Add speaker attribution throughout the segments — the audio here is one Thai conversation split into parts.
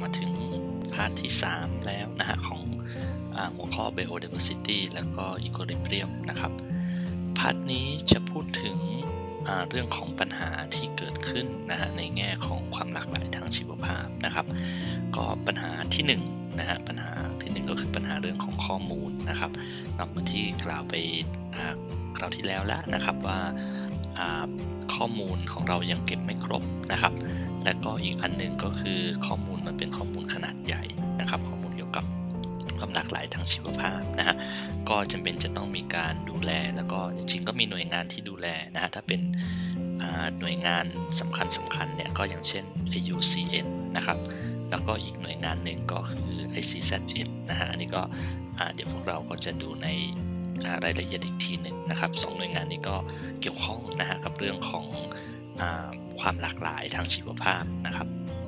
Speaker 1: มาถึงพาร์ทที่3แล้วนะฮะของหัวข้อ Biodiversity แล้วก็ Equilibrium นะครับพาร์ทนี้จะพูดถึงเรื่องของปัญหาที่เกิดขึ้นนะฮะในแง่ของความหลากหลายทางชีวภาพนะครับก็ปัญหาที่1นะฮะปัญหาที่1ก็คือปัญหาเรื่องของข้อมูลนะครับเหมือนที่กล่าวไปคราวที่แล้วนะครับว่าข้อมูลของเรายังเก็บไม่ครบนะครับและก็อีกอันนึงก็คือข้อมูลมันเป็นข้อมูลขนาดใหญ่นะครับข้อมูลเกี่ยวกับความหลากหลายทางชีวภาพนะฮะก็จำเป็นจะต้องมีการดูแลแล้วก็จริงๆก็มีหน่วยงานที่ดูแลนะฮะถ้าเป็นหน่วยงานสำคัญเนี่ยก็อย่างเช่น IUCN นะครับแล้วก็อีกหน่วยงานหนึ่งก็คือ ICZN นะฮะอันนี้ก็เดี๋ยวพวกเราก็จะดูในรายละเอียดอีกทีหนึ่งนะครับ2หน่วยงานนี้ก็เกี่ยวข้องนะฮะกับเรื่องของความหลากหลายทางชีวภาพนะครับ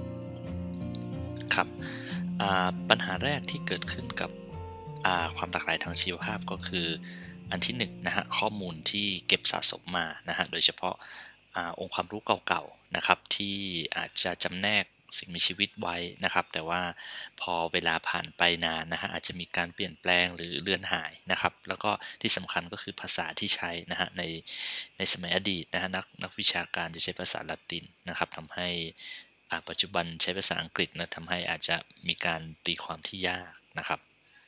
Speaker 1: ครับปัญหาแรกที่เกิดขึ้นกับความหลากหลายทางชีวภาพก็คืออันที่1นะฮะข้อมูลที่เก็บสะสมมานะฮะโดยเฉพาะองค์ความรู้เก่าๆนะครับที่อาจจะจำแนกสิ่งมีชีวิตไว้นะครับแต่ว่าพอเวลาผ่านไปนานนะฮะอาจจะมีการเปลี่ยนแปลงหรือเลือนหายนะครับแล้วก็ที่สำคัญก็คือภาษาที่ใช้นะฮะในสมัยอดีตนะฮะนักวิชาการจะใช้ภาษาละตินนะครับทำให้ปัจจุบันใช้ภาษาอังกฤษนะทำให้อาจจะมีการตีความที่ยากนะครับ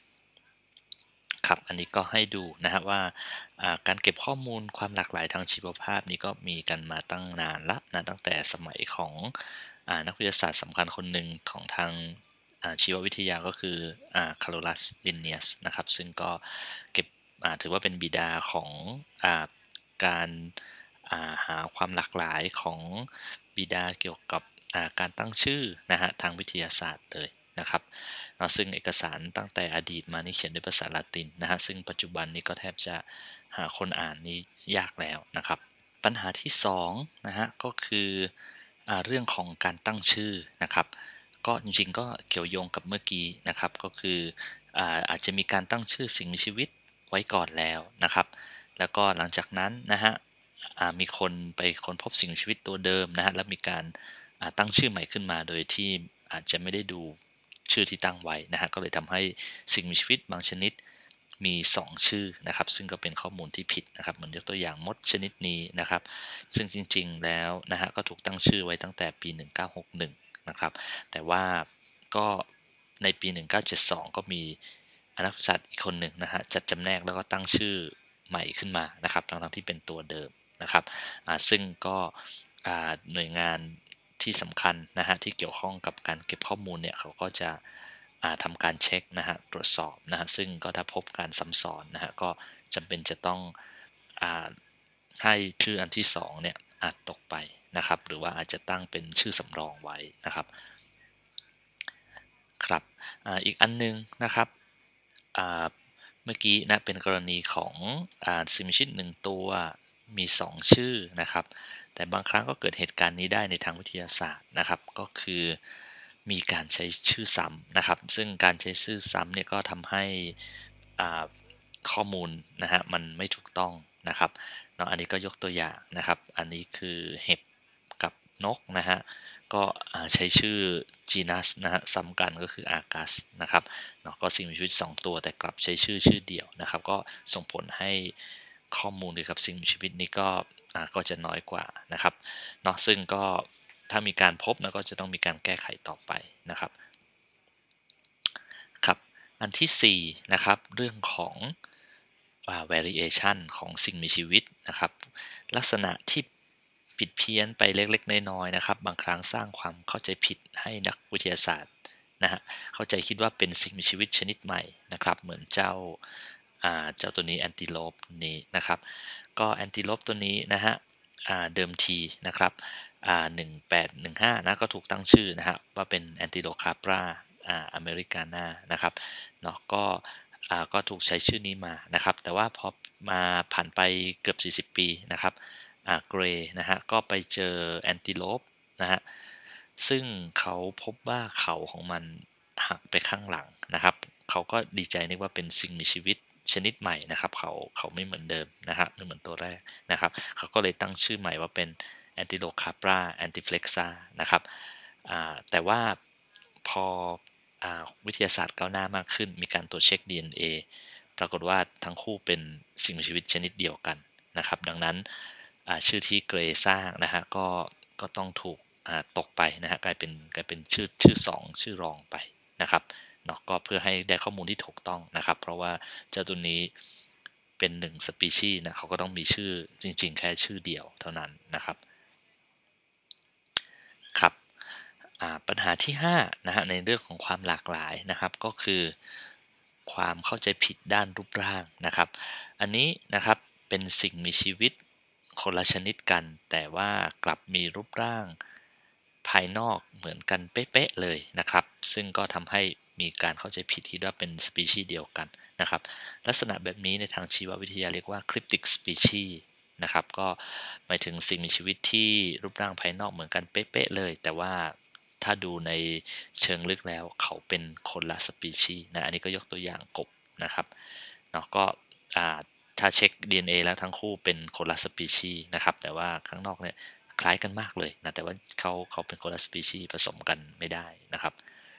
Speaker 1: ครับอันนี้ก็ให้ดูนะฮะว่าการเก็บข้อมูลความหลากหลายทางชีวภาพนี้ก็มีกันมาตั้งนานละนะตั้งแต่สมัยของนักวิทยาศาสตร์สำคัญคนหนึ่งของทางชีววิทยาก็คือคาร์โลลัส ลินเนียสนะครับซึ่งก็เก็บถือว่าเป็นบิดาของการหาความหลากหลายของบิดาเกี่ยวกับการตั้งชื่อนะฮะทางวิทยาศาสตร์เลยนะครับซึ่งเอกสารตั้งแต่อดีตมานี่เขียนด้วยภาษาละตินนะฮะซึ่งปัจจุบันนี้ก็แทบจะหาคนอ่านนี่ยากแล้วนะครับปัญหาที่2นะฮะก็คือเรื่องของการตั้งชื่อนะครับก็จริงๆก็เกี่ยวโยงกับเมื่อกี้นะครับก็คืออาจจะมีการตั้งชื่อสิ่งมีชีวิตไว้ก่อนแล้วนะครับแล้วก็หลังจากนั้นนะฮะมีคนไปค้นพบสิ่งมีชีวิตตัวเดิมนะฮะแล้วมีการตั้งชื่อใหม่ขึ้นมาโดยที่อาจจะไม่ได้ดูชื่อที่ตั้งไว้นะฮะก็เลยทำให้สิ่งมีชีวิตบางชนิดมี2ชื่อนะครับซึ่งก็เป็นข้อมูลที่ผิดนะครับเหมือนยกตัวอย่างมดชนิดนี้นะครับซึ่งจริงๆแล้วนะฮะก็ถูกตั้งชื่อไว้ตั้งแต่ปี1961นะครับแต่ว่าก็ในปี1972ก็มีนักวิทยาศาสตร์อีกคนหนึ่งนะฮะจัดจำแนกแล้วก็ตั้งชื่อใหม่ขึ้นมานะครับทั้งที่เป็นตัวเดิมนะครับซึ่งก็หน่วยงานที่สำคัญนะฮะที่เกี่ยวข้องกับการเก็บข้อมูลเนี่ยเขาก็จะทำการเช็คนะฮะตรวจสอบนะฮะซึ่งก็ถ้าพบการซ้ำซ้อนนะฮะก็จำเป็นจะต้องให้ชื่ออันที่2เนี่ยตกไปนะครับหรือว่าอาจจะตั้งเป็นชื่อสำรองไว้นะครับครับอีกอันนึงนะครับเมื่อกี้นะเป็นกรณีของสิ่งมีชีวิต1ตัวมี2ชื่อนะครับแต่บางครั้งก็เกิดเหตุการณ์นี้ได้ในทางวิทยาศาสตร์นะครับก็คือมีการใช้ชื่อซ้ำนะครับซึ่งการใช้ชื่อซ้ำเนี่ยก็ทำให้ข้อมูลนะฮะมันไม่ถูกต้องนะครับเนาะอันนี้ก็ยกตัวอย่างนะครับอันนี้คือเห็บกับนกนะฮะก็ใช้ชื่อ genus นะฮะซ้ำกันก็คือ Argus นะครับเนาะก็สิ่งมีชีวิต2ตัวแต่กลับใช้ชื่อเดียวนะครับก็ส่งผลให้ข้อมูลเกี่ยวกับสิ่งมีชีวิตนี้ก็จะน้อยกว่านะครับเนาะซึ่งก็ถ้ามีการพบนะก็จะต้องมีการแก้ไขต่อไปนะครับครับอันที่4นะครับเรื่องของvariation ของสิ่งมีชีวิตนะครับลักษณะที่ผิดเพี้ยนไปเล็กๆน้อยๆนะครับบางครั้งสร้างความเข้าใจผิดให้นักวิทยาศาสตร์นะฮะเข้าใจคิดว่าเป็นสิ่งมีชีวิตชนิดใหม่นะครับเหมือนเจ้าตัวนี้แอนติโลปนี้นะครับก็แอนติโลปตัวนี้นะฮะเดิมทีนะครับ1815นะก็ถูกตั้งชื่อนะฮะว่าเป็นแอนติโลคาปราอเมริกานานะครับเนาะก็ถูกใช้ชื่อนี้มานะครับแต่ว่าพอมาผ่านไปเกือบ40ปีนะครับเกรย์นะฮะก็ไปเจอแอนติโลปนะฮะซึ่งเขาพบว่าเขาของมันหักไปข้างหลังนะครับเขาก็ดีใจนึกว่าเป็นสิ่งมีชีวิตชนิดใหม่นะครับเขาไม่เหมือนเดิมนะฮะไม่เหมือนตัวแรกนะครับเขาก็เลยตั้งชื่อใหม่ว่าเป็น Antilocarpra antiflexa นะครับแต่ว่าพอวิทยาศาสตร์ก้าวหน้ามากขึ้นมีการตรวจเช็ค DNA ปรากฏว่าทั้งคู่เป็นสิ่งมีชีวิตชนิดเดียวกันนะครับดังนั้นชื่อที่เกรย์สร้างนะฮะก็ต้องถูกตกไปนะฮะกลายเป็นชื่อ2ชื่อรองไปนะครับเนาะก็เพื่อให้ได้ข้อมูลที่ถูกต้องนะครับเพราะว่าเจ้าตัวนี้เป็น1 species นะเขาก็ต้องมีชื่อจริงๆแค่ชื่อเดียวเท่านั้นนะครับครับปัญหาที่5นะฮะในเรื่องของความหลากหลายนะครับก็คือความเข้าใจผิดด้านรูปร่างนะครับอันนี้นะครับเป็นสิ่งมีชีวิตคนละชนิดกันแต่ว่ากลับมีรูปร่างภายนอกเหมือนกันเป๊ะๆเลยนะครับซึ่งก็ทำให้มีการเข้าใจผิดที่ว่าเป็นสปีชีส์เดียวกันนะครับลักษณะแบบนี้ในทางชีววิทยาเรียกว่า cryptic species นะครับก็หมายถึงสิ่งมีชีวิตที่รูปร่างภายนอกเหมือนกันเป๊ะๆเลยแต่ว่าถ้าดูในเชิงลึกแล้วเขาเป็นคนละสปีชีส์นะอันนี้ก็ยกตัวอย่างกบนะครับเนาะก็ถ้าเช็ค DNA แล้วทั้งคู่เป็นคนละสปีชีส์นะครับแต่ว่าข้างนอกเนี่ยคล้ายกันมากเลยนะแต่ว่าเขาเป็นคนละสปีชีส์ผสมกันไม่ได้นะครับ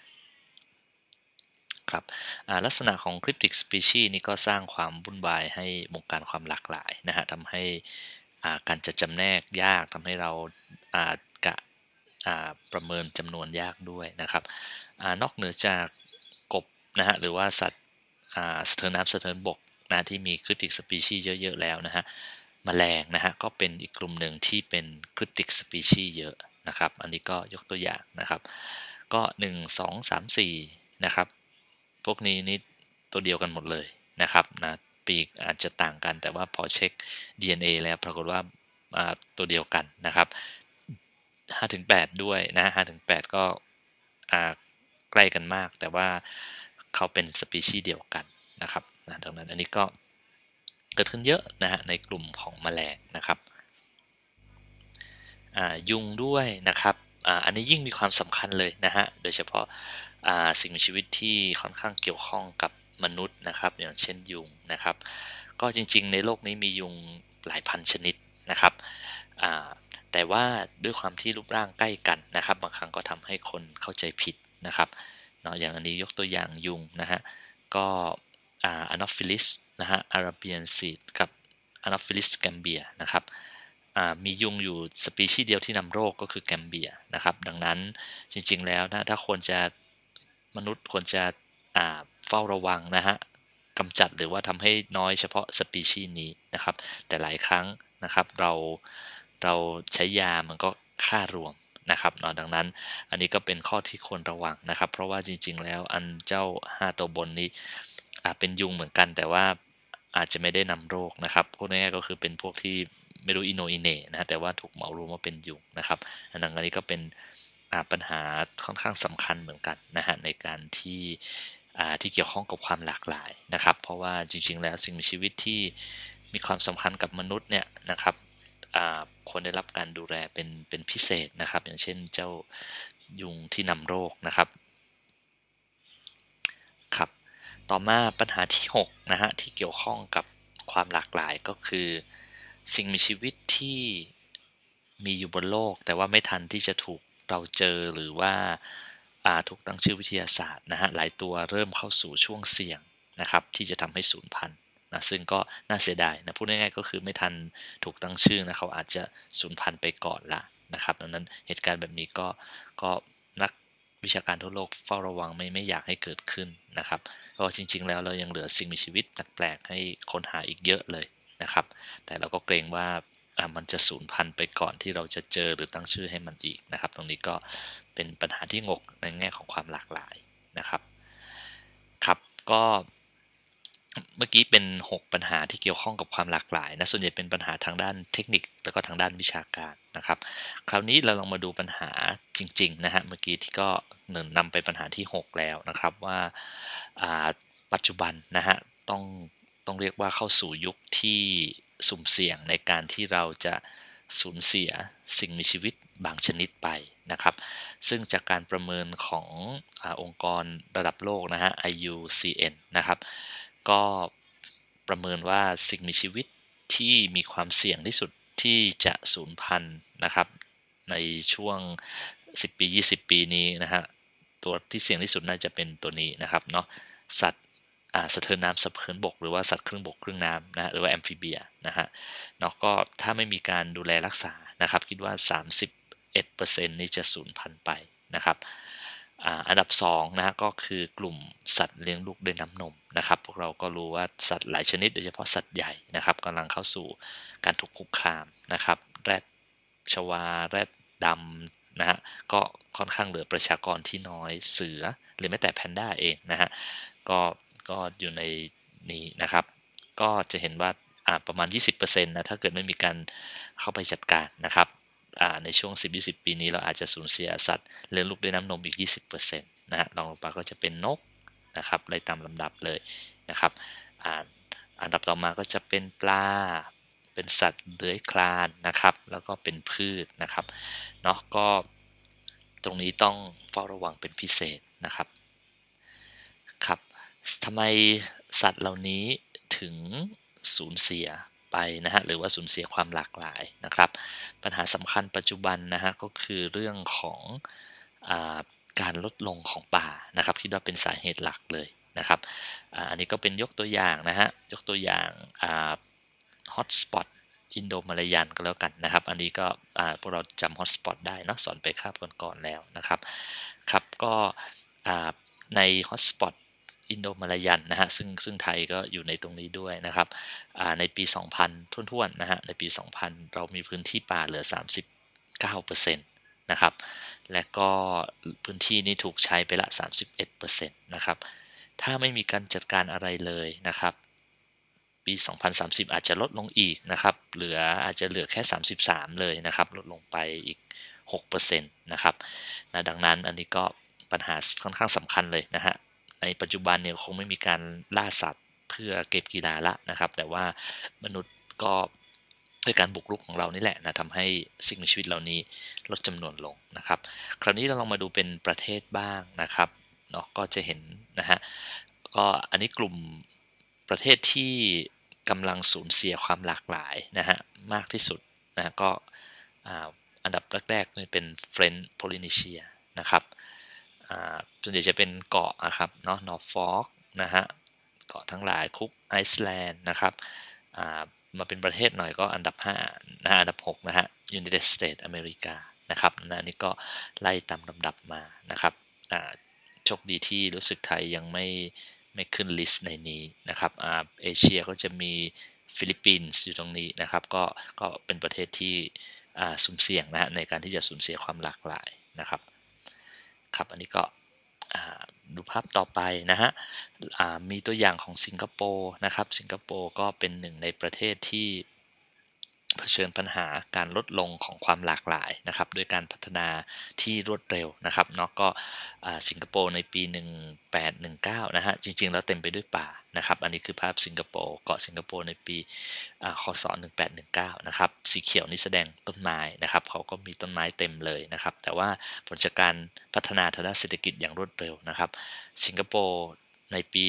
Speaker 1: ครับลักษณะของ cryptic species นี่ก็สร้างความวุ่นวายให้วงการความหลากหลายนะฮะทำให้การจะจำแนกยากทำให้เรากะประเมินจำนวนยากด้วยนะครับนอกเหนือจากกบนะฮะหรือว่าสัตว์สะเทินน้ำสะเทินบกนะที่มี cryptic species เยอะๆแล้วนะฮะแมลงนะฮะก็เป็นอีกกลุ่มหนึ่งที่เป็น cryptic species เยอะนะครับอันนี้ก็ยกตัวอย่างนะครับก็1 2 3 4นะครับพวกนี้นี่ตัวเดียวกันหมดเลยนะครับนะปีกอาจจะต่างกันแต่ว่าพอเช็ค DNA แล้วปรากฏว่าตัวเดียวกันนะครับ5-8ด้วยนะ5-8ก็ใกล้กันมากแต่ว่าเขาเป็นสปีชีส์เดียวกันนะครับนะดังนั้นอันนี้ก็เกิดขึ้นเยอะนะฮะในกลุ่มของแมลงนะครับยุงด้วยนะครับอันนี้ยิ่งมีความสำคัญเลยนะฮะโดยเฉพาะสิ่งมีชีวิตที่ค่อนข้างเกี่ยวข้องกับมนุษย์นะครับอย่างเช่นยุงนะครับก็จริงๆในโลกนี้มียุงหลายพันชนิดนะครับแต่ว่าด้วยความที่รูปร่างใกล้กันนะครับบางครั้งก็ทำให้คนเข้าใจผิดนะครับเนาะอย่างอันนี้ยกตัวอย่างยุงนะฮะก็Anopheles นะฮะ Arabian Seed กับ Anopheles gambia นะครับมียุงอยู่สปีชีส์เดียวที่นำโรคก็คือแกมเบียนะครับดังนั้นจริงๆแล้วนะถ้ามนุษย์ควรจะเฝ้าระวังนะฮะกำจัดหรือว่าทำให้น้อยเฉพาะสปีชีส์นี้นะครับแต่หลายครั้งนะครับเราใช้ยามันก็ฆ่ารวมนะครับเนาะดังนั้นอันนี้ก็เป็นข้อที่ควรระวังนะครับเพราะว่าจริงๆแล้วอันเจ้า5ตัวบนนี้เป็นยุงเหมือนกันแต่ว่าอาจจะไม่ได้นำโรคนะครับพวกนี้ก็คือเป็นพวกที่ไม่รู้อิโนอิเน่นะแต่ว่าถูกเหมารวมว่าเป็นยุงนะครับอันนี้ก็เป็นปัญหาค่อนข้างสำคัญเหมือนกันนะฮะในการที่เกี่ยวข้องกับความหลากหลายนะครับเพราะว่าจริงๆแล้วสิ่งมีชีวิตที่มีความสำคัญกับมนุษย์เนี่ยนะครับควรได้รับการดูแลเป็นพิเศษนะครับอย่างเช่นเจ้ายุงที่นำโรคนะครับครับต่อมาปัญหาที่6นะฮะที่เกี่ยวข้องกับความหลากหลายก็คือสิ่งมีชีวิตที่มีอยู่บนโลกแต่ว่าไม่ทันที่จะถูกเราเจอหรือว่าถูกตั้งชื่อวิทยาศาสตร์นะฮะหลายตัวเริ่มเข้าสู่ช่วงเสี่ยงนะครับที่จะทำให้สูญพันธุ์นะซึ่งก็น่าเสียดายนะพูดง่ายๆก็คือไม่ทันถูกตั้งชื่อนะเขาอาจจะสูญพันธุ์ไปก่อนละนะครับดังนั้นเหตุการณ์แบบนี้ก็นักวิชาการทั่วโลกเฝ้าระวังไม่อยากให้เกิดขึ้นนะครับเพราะจริงๆแล้วเรายังเหลือสิ่งมีชีวิตแปลกๆให้ค้นหาอีกเยอะเลยนะครับแต่เราก็เกรงว่ามันจะสูญพันธุ์ไปก่อนที่เราจะเจอหรือตั้งชื่อให้มันอีกนะครับตรงนี้ก็เป็นปัญหาที่งกในแง่ของความหลากหลายนะครับครับก็เมื่อกี้เป็น6ปัญหาที่เกี่ยวข้องกับความหลากหลายนะส่วนใหญ่เป็นปัญหาทางด้านเทคนิคแล้วก็ทางด้านวิชาการนะครับคราวนี้เราลองมาดูปัญหาจริงๆนะฮะเมื่อกี้ที่ก็นำไปปัญหาที่6แล้วนะครับว่าปัจจุบันนะฮะต้องเรียกว่าเข้าสู่ยุคที่สุ่มเสี่ยงในการที่เราจะสูญเสียสิ่งมีชีวิตบางชนิดไปนะครับซึ่งจากการประเมินขององค์กรระดับโลกนะฮะ IUCN นะครับก็ประเมินว่าสิ่งมีชีวิตที่มีความเสี่ยงที่สุดที่จะสูญพันธุ์นะครับในช่วง10 ปี 20 ปีนี้นะฮะตัวที่เสี่ยงที่สุดน่าจะเป็นตัวนี้นะครับเนาะสัตว์สะเทินน้ำสะเทินบกหรือว่าสัตว์ครึ่งบกครึ่งน้ำนะหรือว่าแอมฟิเบียนะฮะเนาะก็ถ้าไม่มีการดูแลรักษานะครับคิดว่า 31% นี่จะสูญพันธุ์ไปนะครับอันดับ2นะฮะก็คือกลุ่มสัตว์เลี้ยงลูกด้วยน้ำนมนะครับพวกเราก็รู้ว่าสัตว์หลายชนิดโดยเฉพาะสัตว์ใหญ่นะครับกำลังเข้าสู่การถูกคุกคามนะครับแรดชวาแรดดำนะฮะก็ค่อนข้างเหลือประชากรที่น้อยเสือหรือแม้แต่แพนด้าเองนะฮะก็อยู่ในนี้นะครับก็จะเห็นว่าประมาณ 20% นะถ้าเกิดไม่มีการเข้าไปจัดการนะครับในช่วง 10-20 ปีนี้เราอาจจะสูญเสียสัตว์เลี้ยงลูกด้วยน้ำนมอีก 20%นะฮะรองลงมาก็จะเป็นนกนะครับไล่ตามลำดับเลยนะครับอันดับต่อมาก็จะเป็นปลาเป็นสัตว์เลื้อยคลานนะครับแล้วก็เป็นพืชนะครับเนาะก็ตรงนี้ต้องเฝ้าระวังเป็นพิเศษนะครับครับทำไมสัตว์เหล่านี้ถึงสูญเสียไปนะฮะหรือว่าสูญเสียความหลากหลายนะครับปัญหาสำคัญปัจจุบันนะฮะก็คือเรื่องของอาการลดลงของป่านะครับคิดว่าเป็นสาเหตุหลักเลยนะครับอันนี้ก็เป็นยกตัวอย่างนะฮะยกตัวอย่างฮอตสปอตอินโดมาลายันก็แล้วกันนะครับอันนี้ก็พวกเราจำฮอตสปอตได้นะสอนไปคาบก่อนๆแล้วนะครับครับก็ในฮอตสปอตอินโดมาลายันนะฮะซึ่งไทยก็อยู่ในตรงนี้ด้วยนะครับในปี 2000ท้วนๆนะฮะในปี 2000 เรามีพื้นที่ป่าเหลือ 39%นะครับและก็พื้นที่นี้ถูกใช้ไปละ 31%นะครับถ้าไม่มีการจัดการอะไรเลยนะครับปี 2030 อาจจะลดลงอีกนะครับอาจจะเหลือแค่ 33 เลยนะครับลดลงไปอีก 6% นะครับนะดังนั้นอันนี้ก็ปัญหาค่อนข้างสำคัญเลยนะฮะในปัจจุบันเนี่ยคงไม่มีการล่าสัตว์เพื่อเก็บกีฬาละนะครับแต่ว่ามนุษย์ก็ด้วยการบุกรุกของเรานี่แหละนะทำให้สิ่งมีชีวิตเหล่านี้ลดจำนวนลงนะครับคราวนี้เราลองมาดูเป็นประเทศบ้างนะครับเนาะก็จะเห็นนะฮะก็อันนี้กลุ่มประเทศที่กำลังสูญเสียความหลากหลายนะฮะมากที่สุดนะก็อันดับแรกๆนี่เป็นเฟรนช์โพลินีเซียนะครับส่วนใหญ่จะเป็นเกาะนะครับเนาะนอร์ฟอร์กนะฮะเกาะทั้งหลายคุกไอซ์แลนด์นะครับมาเป็นประเทศหน่อยก็อันดับ5นะฮะอันดับ6นะฮะ United States อเมริกานะครับอันนี้ก็ไล่ตามลำดับมานะครับโชคดีที่รู้สึกไทยยังไม่ขึ้นลิสต์ในนี้นะครับเอเชียก็จะมีฟิลิปปินส์อยู่ตรงนี้นะครับก็เป็นประเทศที่สุ่มเสี่ยงนะฮะในการที่จะสูญเสียความหลากหลายนะครับครับอันนี้ก็ดูภาพต่อไปนะฮะมีตัวอย่างของสิงคโปร์นะครับสิงคโปร์ก็เป็นหนึ่งในประเทศที่เผชิญปัญหาการลดลงของความหลากหลายนะครับด้วยการพัฒนาที่รวดเร็วนะครับเนาะก็สิงคโปร์ในปี1819นะฮะจริงๆแล้วเต็มไปด้วยป่านะครับอันนี้คือภาพสิงคโปร์เกาะสิงคโปร์ในปีคศ1819นะครับสีเขียวนี่แสดงต้นไม้นะครับเขาก็มีต้นไม้เต็มเลยนะครับแต่ว่าผลจากการพัฒนาทางด้านเศรษฐกิจอย่างรวดเร็วนะครับสิงคโปร์ในปี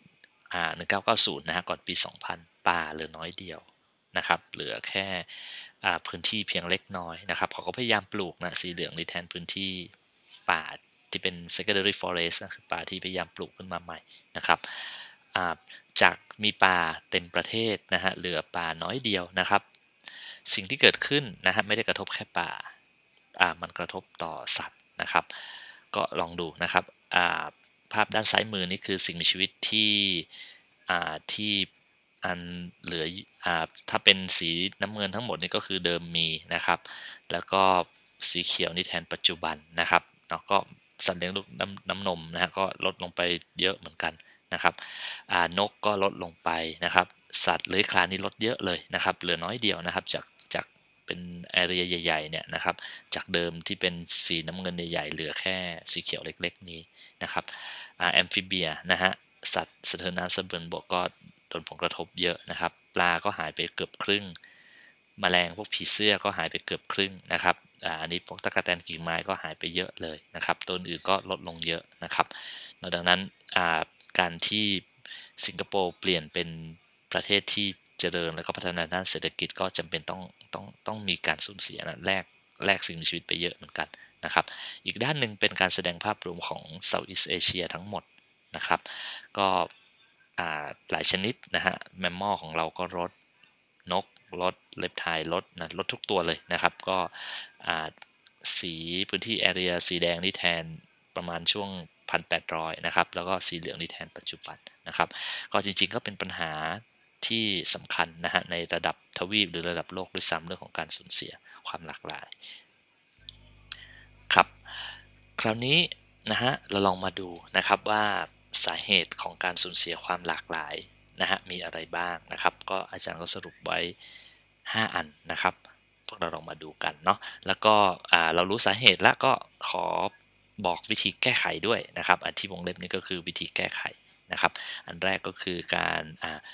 Speaker 1: 1990นะฮะก่อนปี2000ป่าเหลือน้อยเดียวนะครับเหลือแค่พื้นที่เพียงเล็กน้อยนะครับเขาก็พยายามปลูกนะสีเหลืองในแทนพื้นที่ป่าที่เป็น secondary forest นะคือป่าที่พยายามปลูกขึ้นมาใหม่นะครับจากมีป่าเต็มประเทศนะฮะเหลือป่าน้อยเดียวนะครับสิ่งที่เกิดขึ้นนะฮะไม่ได้กระทบแค่ป่ามันกระทบต่อสัตว์นะครับก็ลองดูนะครับภาพด้านซ้ายมือนี่คือสิ่งมีชีวิตที่อันเหลือถ้าเป็นสีน้ำเงินทั้งหมดนี่ก็คือเดิมมีนะครับแล้วก็สีเขียวนี่แทนปัจจุบันนะครับเนาะก็สัตว์เลี้ยงลูกน้ำนมนะฮะก็ลดลงไปเยอะเหมือนกันนะครับนกก็ลดลงไปนะครับสัตว์เลื้อยคลานนี่ลดเยอะเลยนะครับเหลือน้อยเดียวนะครับจากเป็นแอเรียใหญ่ๆเนี่ยนะครับจากเดิมที่เป็นสีน้ำเงินใหญ่ๆเหลือแค่สีเขียวเล็กๆนี้นะครับแอมฟิเบียนะฮะสัตว์สะเทินน้ำสะเทินบกก็โดนผลกระทบเยอะนะครับปลาก็หายไปเกือบครึ่งแมลงพวกผีเสื้อก็หายไปเกือบครึ่งนะครับอันนี้พวกตะกแตนกิ่งไม้ก็หายไปเยอะเลยนะครับต้นอื่นก็ลดลงเยอะนะครับดังนั้นการที่สิงคโปร์เปลี่ยนเป็นประเทศที่เจริญและก็พัฒนาด้านเศรษฐกิจก็จำเป็นต้องมีการสูญเสียนะแลกแลกสิ่งมีชีวิตไปเยอะเหมือนกันนะครับอีกด้านหนึ่งเป็นการแสดงภาพรวมของ Southeast Asia ทั้งหมดนะครับก็หลายชนิดนะฮะแมมมอลของเราก็ลดนกลดเลปไทล์ลดทุกตัวเลยนะครับก็สีพื้นที่แอเรียสีแดงนี่แทนประมาณช่วง 1,800 นะครับแล้วก็สีเหลืองนี่แทนปัจจุบันนะครับก็จริงๆก็เป็นปัญหาที่สำคัญนะฮะในระดับทวีปหรือระดับโลกด้วยซ้ำเรื่องของการสูญเสียความหลากหลายครับคราวนี้นะฮะเราลองมาดูนะครับว่าสาเหตุของการสูญเสียความหลากหลายนะฮะมีอะไรบ้างนะครับก็อาจารย์ก็สรุปไว้5อันนะครับพวกเราลองมาดูกันเนาะแล้วก็เรารู้สาเหตุแล้วก็ขอบอกวิธีแก้ไขด้วยนะครับอันที่วงเล็บนี้ก็คือวิธีแก้ไขนะครับอันแรกก็คือการ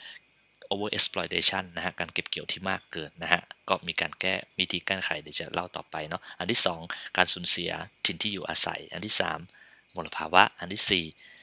Speaker 1: over exploitation นะฮะการเก็บเกี่ยวที่มากเกินนะฮะก็มีการแก้วิธีแก้ไขเดี๋ยวจะเล่าต่อไปเนาะอันที่2การสูญเสียถิ่นที่อยู่อาศัยอันที่3มลภาวะอันที่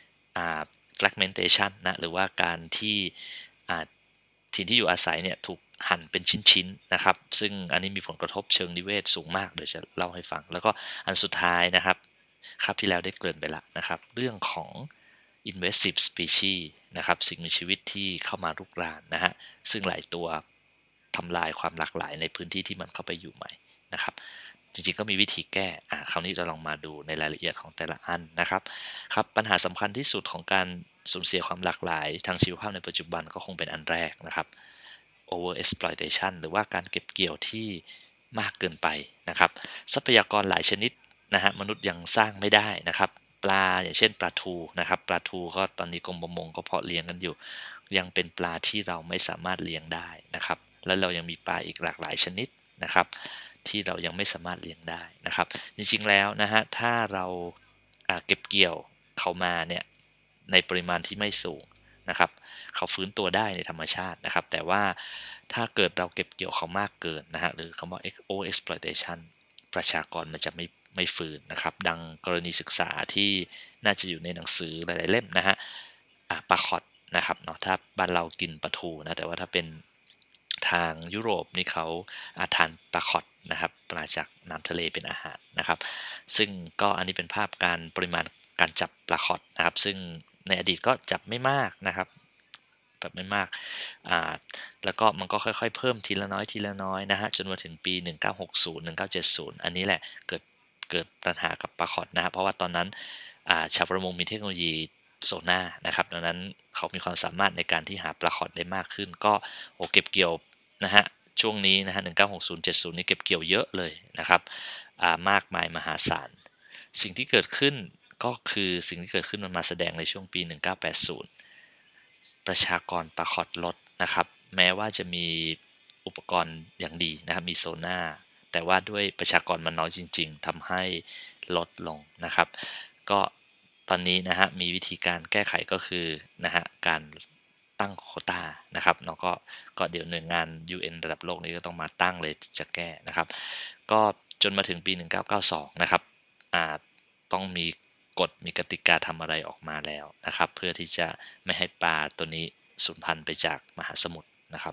Speaker 1: 4fragmentation นะหรือว่าการที่ถิ่นที่อยู่อาศัยเนี่ยถูกหั่นเป็นชิ้นๆนะครับซึ่งอันนี้มีผลกระทบเชิงนิเวศสูงมากเดี๋ยวจะเล่าให้ฟังแล้วก็อันสุดท้ายนะครับครับที่แล้วได้เกริ่นไปละนะครับเรื่องของ invasive species นะครับสิ่งมีชีวิตที่เข้ามารุกรานนะฮะซึ่งหลายตัวทำลายความหลากหลายในพื้นที่ที่มันเข้าไปอยู่ใหม่นะครับจริงๆก็มีวิธีแก้คราวนี้เราลองมาดูในรายละเอียดของแต่ละอันนะครับครับปัญหาสำคัญที่สุดของการสูญเสียความหลากหลายทางชีวภาพในปัจจุบันก็คงเป็นอันแรกนะครับ over exploitation หรือว่าการเก็บเกี่ยวที่มากเกินไปนะครับทรัพยากรหลายชนิดนะฮะมนุษย์ยังสร้างไม่ได้นะครับปลาอย่างเช่นปลาทูนะครับปลาทูก็ตอนนี้กรมประมงก็เพาะเลี้ยงกันอยู่ยังเป็นปลาที่เราไม่สามารถเลี้ยงได้นะครับแล้วเรายังมีปลาอีกหลากหลายชนิดนะครับที่เรายังไม่สามารถเลี้ยงได้นะครับจริงๆแล้วนะฮะถ้าเราเก็บเกี่ยวเขามาเนี่ยในปริมาณที่ไม่สูงนะครับเขาฟื้นตัวได้ในธรรมชาตินะครับแต่ว่าถ้าเกิดเราเก็บเกี่ยวเขามากเกินนะฮะหรือคำว่า over exploitation ประชากรมันจะไม่ฟื้นนะครับดังกรณีศึกษาที่น่าจะอยู่ในหนังสือหลายๆเล่มนะฮะปลาคอดนะครับเนาะถ้าบ้านเรากินปลาทูนะแต่ว่าถ้าเป็นทางยุโรปนี่เขาทานปลาคอดนะครับปลาจากน้ำทะเลเป็นอาหารนะครับซึ่งก็อันนี้เป็นภาพการปริมาณการจับปลาคอดนะครับซึ่งในอดีตก็จับไม่มากนะครับแบบไม่มากแล้วก็มันก็ค่อยๆเพิ่มทีละน้อยทีละน้อยนะฮะจนมาถึงปี1960 1970อันนี้แหละเกิดปัญหากับปลาคอดนะครับเพราะว่าตอนนั้นชาวประมงมีเทคโนโลยีโซน่านะครับดังนั้นเขามีความสามารถในการที่หาปลาคอดได้มากขึ้นก็เก็บเกี่ยวนะฮะช่วงนี้นะฮะ1960 70นี่เก็บเกี่ยวเยอะเลยนะครับมากมายมหาศาลสิ่งที่เกิดขึ้นก็คือสิ่งที่เกิดขึ้นมันมาแสดงในช่วงปี1980ประชากรปลาคอดลดนะครับแม้ว่าจะมีอุปกรณ์อย่างดีนะครับมีโซน่าแต่ว่าด้วยประชากรมันน้อยจริงๆทำให้ลดลงนะครับก็ตอนนี้นะฮะมีวิธีการแก้ไขก็คือนะฮะการตั้งโควตานะครับเนาะก็เดี๋ยวหน่วยงาน UN ระดับโลกนี้ก็ต้องมาตั้งเลยจะแก้นะครับก็จนมาถึงปี1992นะครับต้องมีกฎมีกติกาทำอะไรออกมาแล้วนะครับเพื่อที่จะไม่ให้ปลาตัวนี้สูญพันธุ์ไปจากมหาสมุทรนะครับ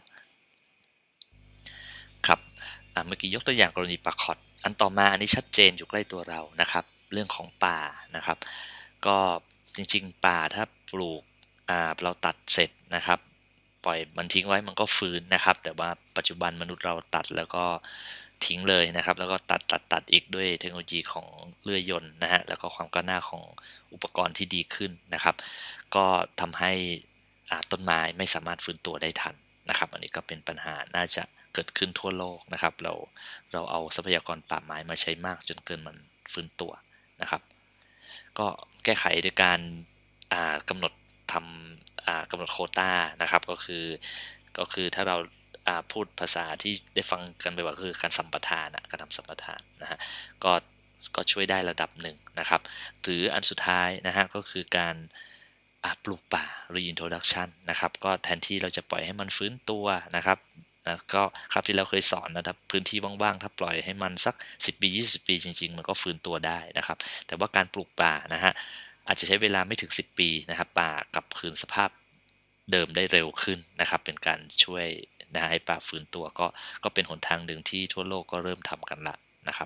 Speaker 1: ครับเมื่อกี้ยกตัวอย่างกรณีปลาคอดอันต่อมาอันนี้ชัดเจนอยู่ใกล้ตัวเรานะครับเรื่องของป่านะครับก็จริงๆป่าถ้าปลูกเราตัดเสร็จนะครับปล่อยมันทิ้งไว้มันก็ฟื้นนะครับแต่ว่าปัจจุบันมนุษย์เราตัดแล้วก็ทิ้งเลยนะครับแล้วก็ตัดอีกด้วยเทคโนโลยีของเลื่อยยนต์นะฮะแล้วก็ความก้าวหน้าของอุปกรณ์ที่ดีขึ้นนะครับก็ทำให้ต้นไม้ไม่สามารถฟื้นตัวได้ทันนะครับอันนี้ก็เป็นปัญหาน่าจะเกิดขึ้นทั่วโลกนะครับเราเอาทรัพยากรป่าไม้มาใช้มากจนเกินมันฟื้นตัวนะครับก็แก้ไขด้วยการกำหนดกำหนดโควต้านะครับก็คือถ้าเราพูดภาษาที่ได้ฟังกันบ่อยๆก็คือการสัมปทานการทำสัมปทานนะฮะก็ช่วยได้ระดับหนึ่งนะครับหรืออันสุดท้ายนะฮะก็คือการปลูกป่า reintroduction นะครับก็แทนที่เราจะปล่อยให้มันฟื้นตัวนะครับก็ครับที่เราเคยสอนนะครับพื้นที่ว่างๆถ้าปล่อยให้มันสัก10 ปี 20 ปีจริงๆมันก็ฟื้นตัวได้นะครับแต่ว่าการปลูกป่านะฮะอาจจะใช้เวลาไม่ถึง10 ปีนะครับป่ากลับคืนสภาพเดิมได้เร็วขึ้นนะครับเป็นการช่วยนะให้ป่าฟื้นตัวก็เป็นหนทางหนึ่งที่ทั่วโลกก็เริ่มทำกันละนะครับ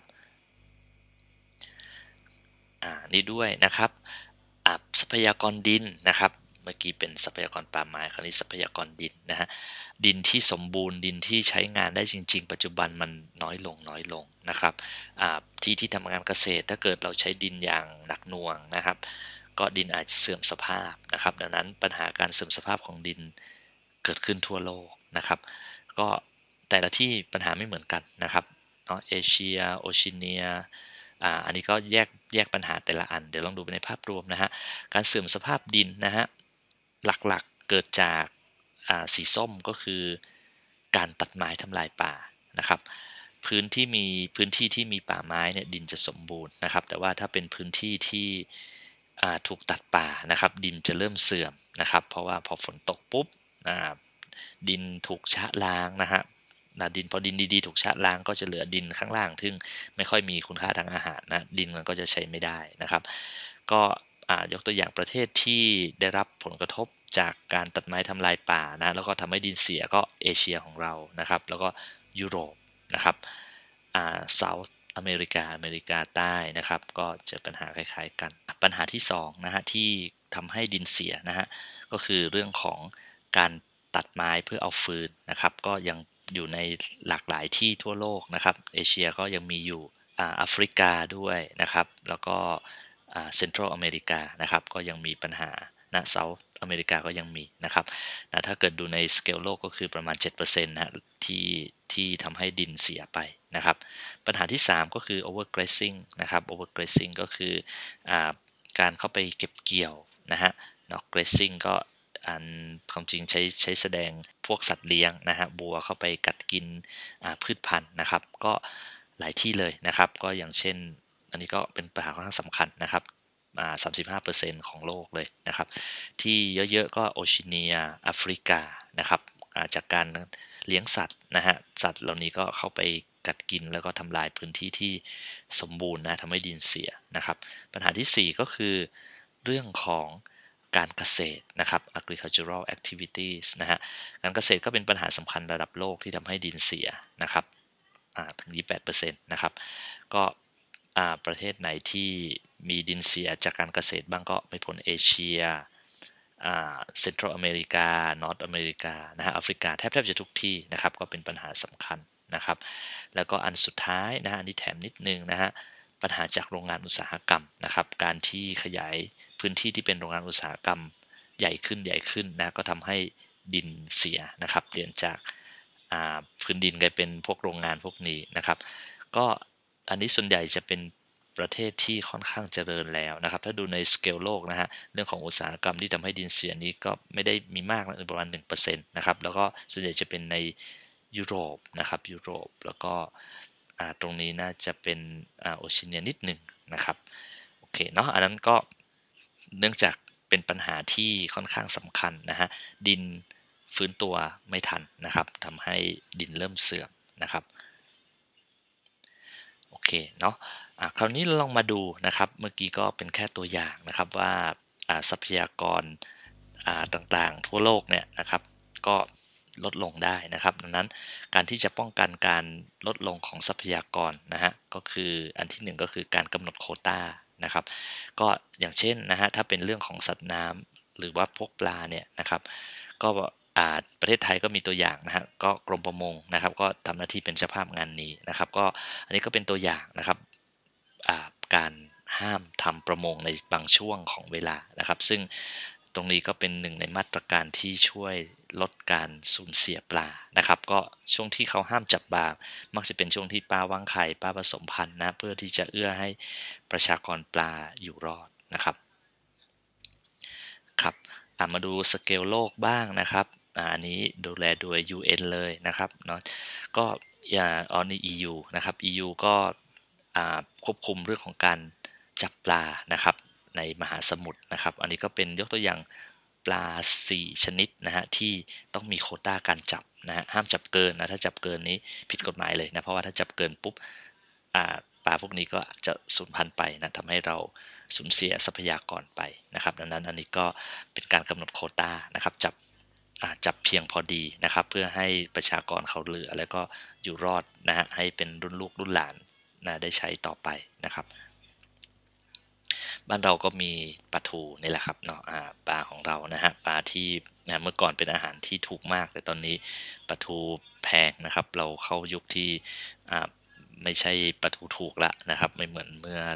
Speaker 1: นี่ด้วยนะครับทรัพยากรดินนะครับเมื่อกี้เป็นทรัพยากรป่าไม้คราวนี้ทรัพยากรดินนะฮะดินที่สมบูรณ์ดินที่ใช้งานได้จริงๆปัจจุบันมันน้อยลงนะครับที่ทำงานเกษตรถ้าเกิดเราใช้ดินอย่างหนักหน่วงนะครับก็ดินอาจจะเสื่อมสภาพนะครับดังนั้นปัญหาการเสื่อมสภาพของดินเกิดขึ้นทั่วโลกนะครับก็แต่ละที่ปัญหาไม่เหมือนกันนะครับเนาะเอเชียโอเชียเนียอันนี้ก็แยกปัญหาแต่ละอันเดี๋ยวลองดูในภาพรวมนะฮะการเสื่อมสภาพดินนะฮะหลักๆเกิดจากสีส้มก็คือการตัดไม้ทำลายป่านะครับพื้นที่ที่มีป่าไม้เนี่ยดินจะสมบูรณ์นะครับแต่ว่าถ้าเป็นพื้นที่ที่ถูกตัดป่านะครับดินจะเริ่มเสื่อมนะครับเพราะว่าพอฝนตกปุ๊บดินถูกชะล้างนะฮะพอดินดีๆถูกชะล้างก็จะเหลือดินข้างล่างซึ่งไม่ค่อยมีคุณค่าทางอาหารนะดินมันก็จะใช้ไม่ได้นะครับก็ยกตัวอย่างประเทศที่ได้รับผลกระทบจากการตัดไม้ทำลายป่านะแล้วก็ทำให้ดินเสียก็เอเชียของเรานะครับแล้วก็ยุโรปนะครับเซาท์อเมริกาใต้นะครับก็เจอปัญหาคล้ายๆกันปัญหาที่2นะฮะที่ทำให้ดินเสียนะฮะก็คือเรื่องของการตัดไม้เพื่อเอาฟืนนะครับก็ยังอยู่ในหลากหลายที่ทั่วโลกนะครับเอเชียก็ยังมีอยู่แอฟริกาด้วยนะครับแล้วก็เซ็นทรัลอเมริกานะครับก็ยังมีปัญหานะเซาท์อเมริกาก็ยังมีนะครับนะถ้าเกิดดูในสเกลโลกก็คือประมาณ 7% นะที่ทำให้ดินเสียไปนะครับปัญหาที่3ก็คือ overgrazing นะครับ overgrazing ก็คือการเข้าไปเก็บเกี่ยวนะฮะเนาะ grazing ก็ความจริงใช้แสดงพวกสัตว์เลี้ยงนะฮะวัวเข้าไปกัดกินพืชพันธุ์นะครับก็หลายที่เลยนะครับก็อย่างเช่นอันนี้ก็เป็นปัญหาค่อนข้างสำคัญนะครับ35%ของโลกเลยนะครับที่เยอะๆก็โอชิเนียแอฟริกานะครับจากการเลี้ยงสัตว์นะฮะสัตว์เหล่านี้ก็เข้าไปกัดกินแล้วก็ทำลายพื้นที่ที่สมบูรณ์นะทำให้ดินเสียนะครับปัญหาที่4ก็คือเรื่องของการเกษตรนะครับ agricultural activities นะฮะการเกษตรก็เป็นปัญหาสำคัญระดับโลกที่ทำให้ดินเสียนะครับถึง 28% นะครับก็ประเทศไหนที่มีดินเสียจากการเกษตรบ้างก็ไม่พ้นเอเชียเซ็นทรัลอเมริกานอร์ทอเมริกานะฮะแอฟริกาแทบจะทุกที่นะครับก็เป็นปัญหาสำคัญนะครับแล้วก็อันสุดท้ายนะฮะอันนี้แถมนิดนึงนะฮะปัญหาจากโรงงานอุตสาหกรรมนะครับการที่ขยายพื้นที่ที่เป็นโรงงานอุตสาหกรรมใหญ่ขึ้นนะก็ทำให้ดินเสียนะครับเปลี่ยนจากพื้นดินกลายเป็นพวกโรงงานพวกนี้นะครับก็อันนี้ส่วนใหญ่จะเป็นประเทศที่ค่อนข้างเจริญแล้วนะครับถ้าดูในสเกลโลกนะฮะเรื่องของอุตสาหกรรมที่ทำให้ดินเสียนี้ก็ไม่ได้มีมากนะประมาณ 1% นะครับแล้วก็ส่วนใหญ่จะเป็นในยุโรปนะครับยุโรปแล้วก็ตรงนี้น่าจะเป็นโอเชียเนียนิดหนึ่งนะครับโอเคเนาะอันนั้นก็เนื่องจากเป็นปัญหาที่ค่อนข้างสำคัญนะฮะดินฟื้นตัวไม่ทันนะครับทำให้ดินเริ่มเสื่อมนะครับโอเคเนาะคราวนี้ลองมาดูนะครับเมื่อกี้ก็เป็นแค่ตัวอย่างนะครับว่าทรัพยากรต่างๆทั่วโลกเนี่ยนะครับก็ลดลงได้นะครับดังนั้นการที่จะป้องกันการลดลงของทรัพยากรนะฮะก็คืออันที่1ก็คือการกำหนดโควตานะครับก็อย่างเช่นนะฮะถ้าเป็นเรื่องของสัตว์น้ำหรือว่าพวกปลาเนี่ยนะครับก็ประเทศไทยก็มีตัวอย่างนะฮะก็กรมประมงนะครับก็ทำหน้าที่เป็นเจ้าภาพงานนี้นะครับก็อันนี้ก็เป็นตัวอย่างนะครับการห้ามทำประมงในบางช่วงของเวลานะครับซึ่งตรงนี้ก็เป็นหนึ่งในมาตรการที่ช่วยลดการสูญเสียปลานะครับก็ช่วงที่เขาห้ามจับปลามักจะเป็นช่วงที่ปลาวางไข่ปลาผสมพันธุ์นะเพื่อที่จะเอื้อให้ประชากรปลาอยู่รอดนะครับครับมาดูสเกลโลกบ้างนะครับอันนี้ดูแลโดย UN เลยนะครับเนาะก็ใน EU นะครับ EU ก็ควบคุมเรื่องของการจับปลานะครับในมหาสมุทรนะครับอันนี้ก็เป็นยกตัวอย่างปลา4ชนิดนะฮะที่ต้องมีโควต้าการจับนะฮะห้ามจับเกินนะถ้าจับเกินนี้ผิดกฎหมายเลยนะเพราะว่าถ้าจับเกินปุ๊บปลาพวกนี้ก็จะสูญพันธุ์ไปนะทำให้เราสูญเสียทรัพยากรไปนะครับดังนั้นอันนี้ก็เป็นการกำหนดโควต้านะครับจับเพียงพอดีนะครับเพื่อให้ประชากรเขาเหลือแล้วก็อยู่รอดนะฮะให้เป็นรุ่นลูกรุ่นหลานได้ใช้ต่อไปนะครับบ้านเราก็มีปลาทูนี่แหละครับเนาะปลาของเรานะฮะปลาที่เมื่อก่อนเป็นอาหารที่ถูกมากแต่ตอนนี้ปลาทูแพงนะครับเราเข้ายุคที่ไม่ใช่ปลาทูถูกละนะครับไม่เหมือนเมื่อ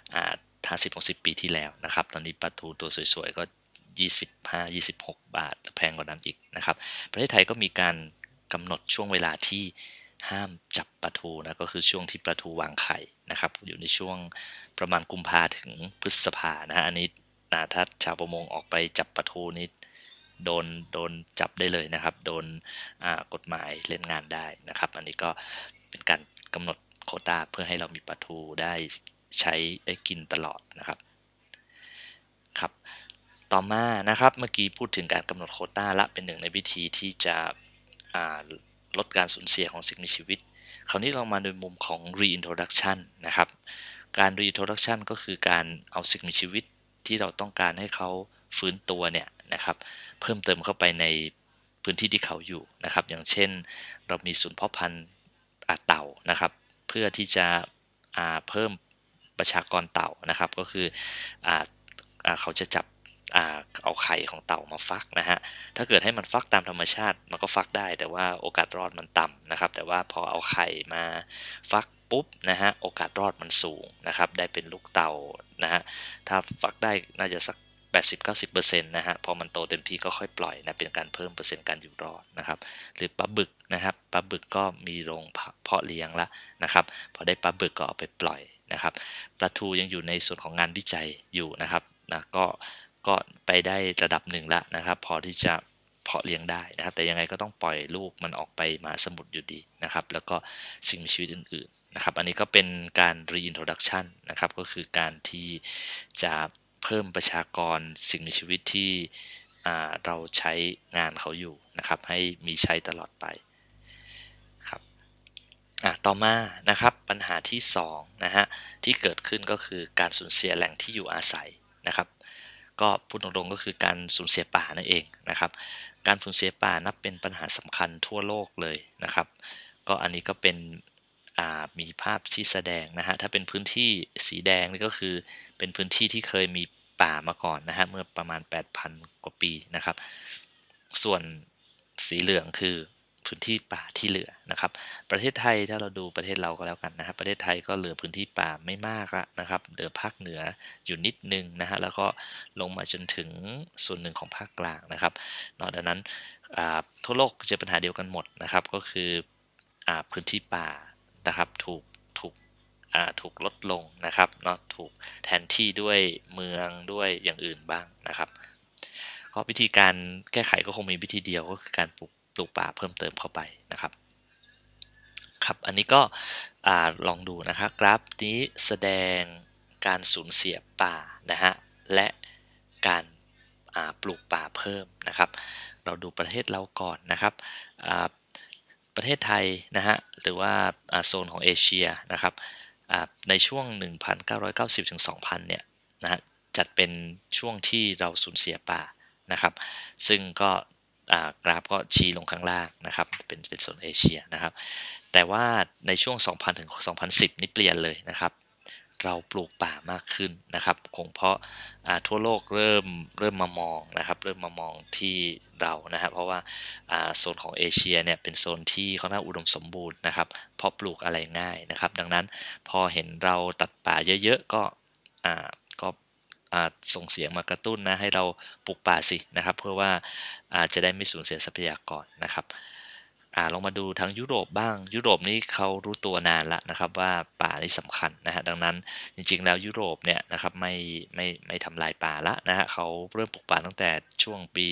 Speaker 1: 50-60 ปีที่แล้วนะครับตอนนี้ปลาทูตัวสวยๆก็25-26 บาทแพงกว่านั้นอีกนะครับประเทศไทยก็มีการกำหนดช่วงเวลาที่ห้ามจับปลาทูนะก็คือช่วงที่ปลาทูวางไข่นะครับอยู่ในช่วงประมาณกุมภาถึงพฤษภานะฮะอันนี้ถ้าชาวประมงออกไปจับปลาทูนี้โดนจับได้เลยนะครับโดนกฎหมายเล่นงานได้นะครับอันนี้ก็เป็นการกำหนดโควตาเพื่อให้เรามีปลาทูได้ใช้ได้กินตลอดนะครับครับต่อมานะครับเมื่อกี้พูดถึงการกำหนดโควตาละเป็นหนึ่งในวิธีที่จะลดการสูญเสียของสิ่งมีชีวิตคราวนี้เรามาในมุมของ reintroduction นะครับการ reintroduction ก็คือการเอาสิ่งมีชีวิตที่เราต้องการให้เขาฟื้นตัวเนี่ยนะครับเพิ่มเติมเข้าไปในพื้นที่ที่เขาอยู่นะครับอย่างเช่นเรามีศูนย์เพาะพันธุ์เต่านะครับเพื่อที่จะเพิ่มประชากรเต่านะครับก็คือเขาจะจับเอาไข่ของเต่ามาฟักนะฮะถ้าเกิดให้มันฟักตามธรรมชาติมันก็ฟักได้แต่ว่าโอกาสรอดมันต่ำนะครับแต่ว่าพอเอาไข่มาฟักปุ๊บนะฮะโอกาสรอดมันสูงนะครับได้เป็นลูกเต่านะฮะถ้าฟักได้น่าจะสัก80-90%นะฮะพอมันโตเต็มที่ก็ค่อยปล่อยนะเป็นการเพิ่มเปอร์เซ็นต์การอยู่รอดนะครับหรือปลาบึกนะครับปลาบึกก็มีโรงเพาะเลี้ยงแล้วนะครับพอได้ปลาบึกก็เอาไปปล่อยนะครับปลาทูยังอยู่ในส่วนของงานวิจัยอยู่นะครับนะก็ไปได้ระดับหนึ่งแล้วนะครับพอที่จะเพาะเลี้ยงได้นะครับแต่ยังไงก็ต้องปล่อยลูกมันออกไปมหาสมุทรอยู่ดีนะครับแล้วก็สิ่งมีชีวิตอื่นๆนะครับอันนี้ก็เป็นการ reintroduction นะครับก็คือการที่จะเพิ่มประชากรสิ่งมีชีวิตที่เราใช้งานเขาอยู่นะครับให้มีใช้ตลอดไปครับต่อมานะครับปัญหาที่2นะฮะที่เกิดขึ้นก็คือการสูญเสียแหล่งที่อยู่อาศัยนะครับก็พูดตรงๆก็คือการสูญเสียป่านั่นเองนะครับการสูญเสียป่านับเป็นปัญหาสำคัญทั่วโลกเลยนะครับก็อันนี้ก็เป็นมีภาพที่แสดงนะฮะถ้าเป็นพื้นที่สีแดงนี่ก็คือเป็นพื้นที่ที่เคยมีป่ามาก่อนนะฮะเมื่อประมาณ 8,000 กว่าปีนะครับส่วนสีเหลืองคือพื้นที่ป่าที่เหลือนะครับประเทศไทยถ้าเราดูประเทศเราก็แล้วกันนะครับประเทศไทยก็เหลือพื้นที่ป่าไม่มากละนะครับเหลือภาคเหนืออยู่นิดนึงนะฮะแล้วก็ลงมาจนถึงส่วนหนึ่งของภาคกลางนะครับนอกจากนั้นทั่วโลกเจอปัญหาเดียวกันหมดนะครับก็คือพื้นที่ป่านะครับถูกลดลงนะครับเนาะถูกแทนที่ด้วยเมืองด้วยอย่างอื่นบ้างนะครับก็วิธีการแก้ไขก็คงมีวิธีเดียวก็คือการปลูกป่าเพิ่มเติมเข้าไปนะครับครับอันนี้ก็ลองดูนะครับกราฟนี้แสดงการสูญเสียป่านะฮะและการปลูกป่าเพิ่มนะครับเราดูประเทศเราก่อนนะครับประเทศไทยนะฮะหรือว่าโซนของเอเชียนะครับในช่วง 1990 ถึง 2000 เนี่ยนะฮะจัดเป็นช่วงที่เราสูญเสียป่านะครับซึ่งก็กราฟก็ชี้ลงข้างล่างนะครับเป็นโซนเอเชียนะครับแต่ว่าในช่วง 2000 ถึง 2010 นี่เปลี่ยนเลยนะครับเราปลูกป่ามากขึ้นนะครับคงเพราะทั่วโลกเริ่มมามองนะครับเริ่มมามองที่เรานะฮะเพราะว่าโซนของเอเชียเนี่ยเป็นโซนที่ค่อนข้างอุดมสมบูรณ์นะครับเพราะปลูกอะไรง่ายนะครับดังนั้นพอเห็นเราตัดป่าเยอะๆก็ส่งเสียงมากระตุ้นนะให้เราปลูกป่าสินะครับเพื่อว่าจะได้ไม่สูญเสียทรัพยากรนะครับลองมาดูทางยุโรปบ้างยุโรปนี่เขารู้ตัวนานแล้วนะครับว่าป่านี่สำคัญนะฮะดังนั้นจริงๆแล้วยุโรปเนี่ยนะครับไม่ทำลายป่าละนะฮะเขาเริ่มปลูกป่าตั้งแต่ช่วงปี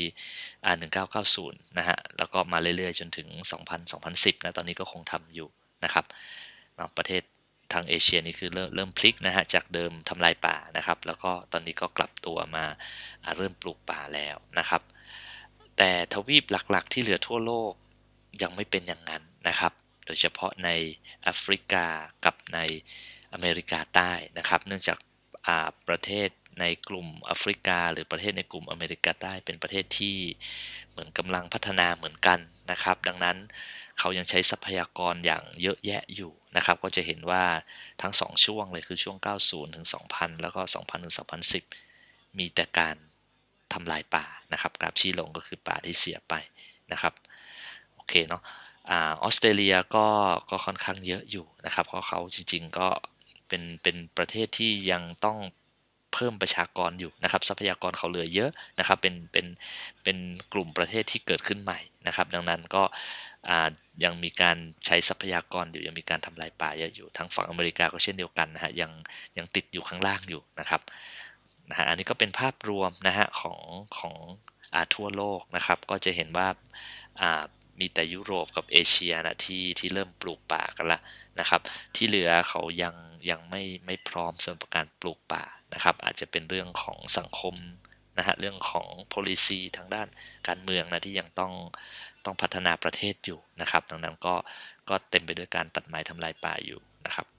Speaker 1: 1990นะฮะแล้วก็มาเรื่อยๆจนถึง2010นะตอนนี้ก็คงทำอยู่นะครับประเทศทางเอเชียนี่คือเริ่มพลิกนะฮะจากเดิมทำลายป่านะครับแล้วก็ตอนนี้ก็กลับตัวมาเริ่มปลูกป่าแล้วนะครับแต่ทวีปหลักๆที่เหลือทั่วโลกยังไม่เป็นอย่างนั้นนะครับโดยเฉพาะในแอฟริกากับในอเมริกาใต้นะครับเนื่องจากประเทศในกลุ่มแอฟริกาหรือประเทศในกลุ่มอเมริกาใต้เป็นประเทศที่เหมือนกำลังพัฒนาเหมือนกันนะครับดังนั้นเขายังใช้ทรัพยากรอย่างเยอะแยะอยู่นะครับก็จะเห็นว่าทั้ง2ช่วงเลยคือช่วง90ถึง2000แล้วก็2000ถึง2010มีแต่การทำลายป่านะครับกราฟชี้ลงก็คือป่าที่เสียไปนะครับโอเคเนาะออสเตรเลียก็ค่อนข้างเยอะอยู่นะครับเพราะเขาจริงๆก็เป็นประเทศที่ยังต้องเพิ่มประชากรอยู่นะครับทรัพยากรเขาเหลือเยอะนะครับเป็นกลุ่มประเทศที่เกิดขึ้นใหม่นะครับดังนั้นก็ยังมีการใช้ทรัพยากรอยู่ยังมีการทำลายป่าเยอะอยู่ทั้งฝั่งอเมริกาก็เช่นเดียวกันนะฮะยังติดอยู่ข้างล่างอยู่นะครับนะฮะอันนี้ก็เป็นภาพรวมนะฮะของทั่วโลกนะครับก็จะเห็นว่ามีแต่ยุโรปกับเอเชียนะที่เริ่มปลูกป่ากันละนะครับที่เหลือเขายังไม่พร้อมสำหรับการปลูกป่านะครับอาจจะเป็นเรื่องของสังคมนะฮะเรื่องของ policy ทางด้านการเมืองนะที่ยังต้องพัฒนาประเทศอยู่นะครับดังนั้นก็เต็มไปด้วยการตัดไม้ทำลายป่าอยู่นะครับ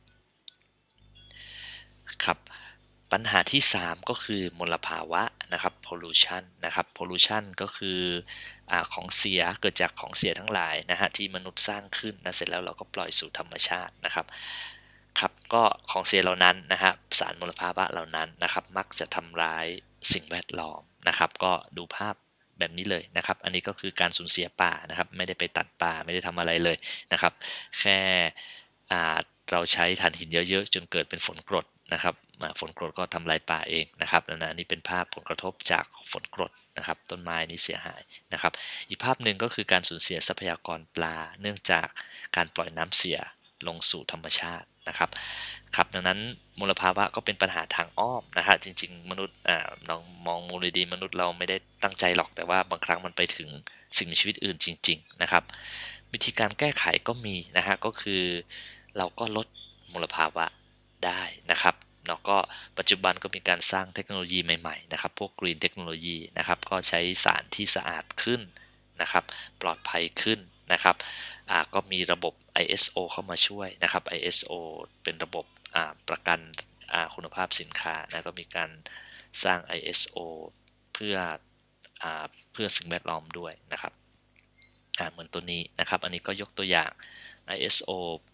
Speaker 1: ครับปัญหาที่3ก็คือมลภาวะนะครับ pollution นะครับ pollution ก็คือของเสียเกิดจากของเสียทั้งหลายนะฮะที่มนุษย์สร้างขึ้นนะเสร็จแล้วเราก็ปล่อยสู่ธรรมชาตินะครับครับก็ของเสียเหล่านั้นนะฮะสารมลภาวะเหล่านั้นนะครับมักจะทำร้ายสิ่งแวดล้อมนะครับก็ดูภาพแบบนี้เลยนะครับอันนี้ก็คือการสูญเสียป่านะครับไม่ได้ไปตัดป่าไม่ได้ทำอะไรเลยนะครับแค่เราใช้ถ่านหินเยอะๆจนเกิดเป็นฝนกรดนะครับฝนกรดก็ทำลายป่าเองนะครับดังนั้นนี่เป็นภาพผลกระทบจากฝนกรดนะครับต้นไม้นี่เสียหายนะครับอีกภาพหนึ่งก็คือการสูญเสียทรัพยากรปลาเนื่องจากการปล่อยน้ำเสียลงสู่ธรรมชาตินะครับครับดังนั้นมลภาวะก็เป็นปัญหาทางอ้อมนะฮะจริงๆมนุษย์ลองมองมูลดีมนุษย์เราไม่ได้ตั้งใจหรอกแต่ว่าบางครั้งมันไปถึงสิ่งมีชีวิตอื่นจริงๆนะครับวิธีการแก้ไขก็มีนะฮะก็คือเราก็ลดมลภาวะได้นะครับแล้วก็ปัจจุบันก็มีการสร้างเทคโนโลยีใหม่ๆนะครับพวก Green Technology นะครับก็ใช้สารที่สะอาดขึ้นนะครับปลอดภัยขึ้นนะครับก็มีระบบ ISO เข้ามาช่วยนะครับ ISO เป็นระบบประกันคุณภาพสินค้านะก็มีการสร้าง ISO เพื่อเพื่อสิ่งแวดล้อมด้วยนะครับเหมือนตัวนี้นะครับอันนี้ก็ยกตัวอย่าง ISO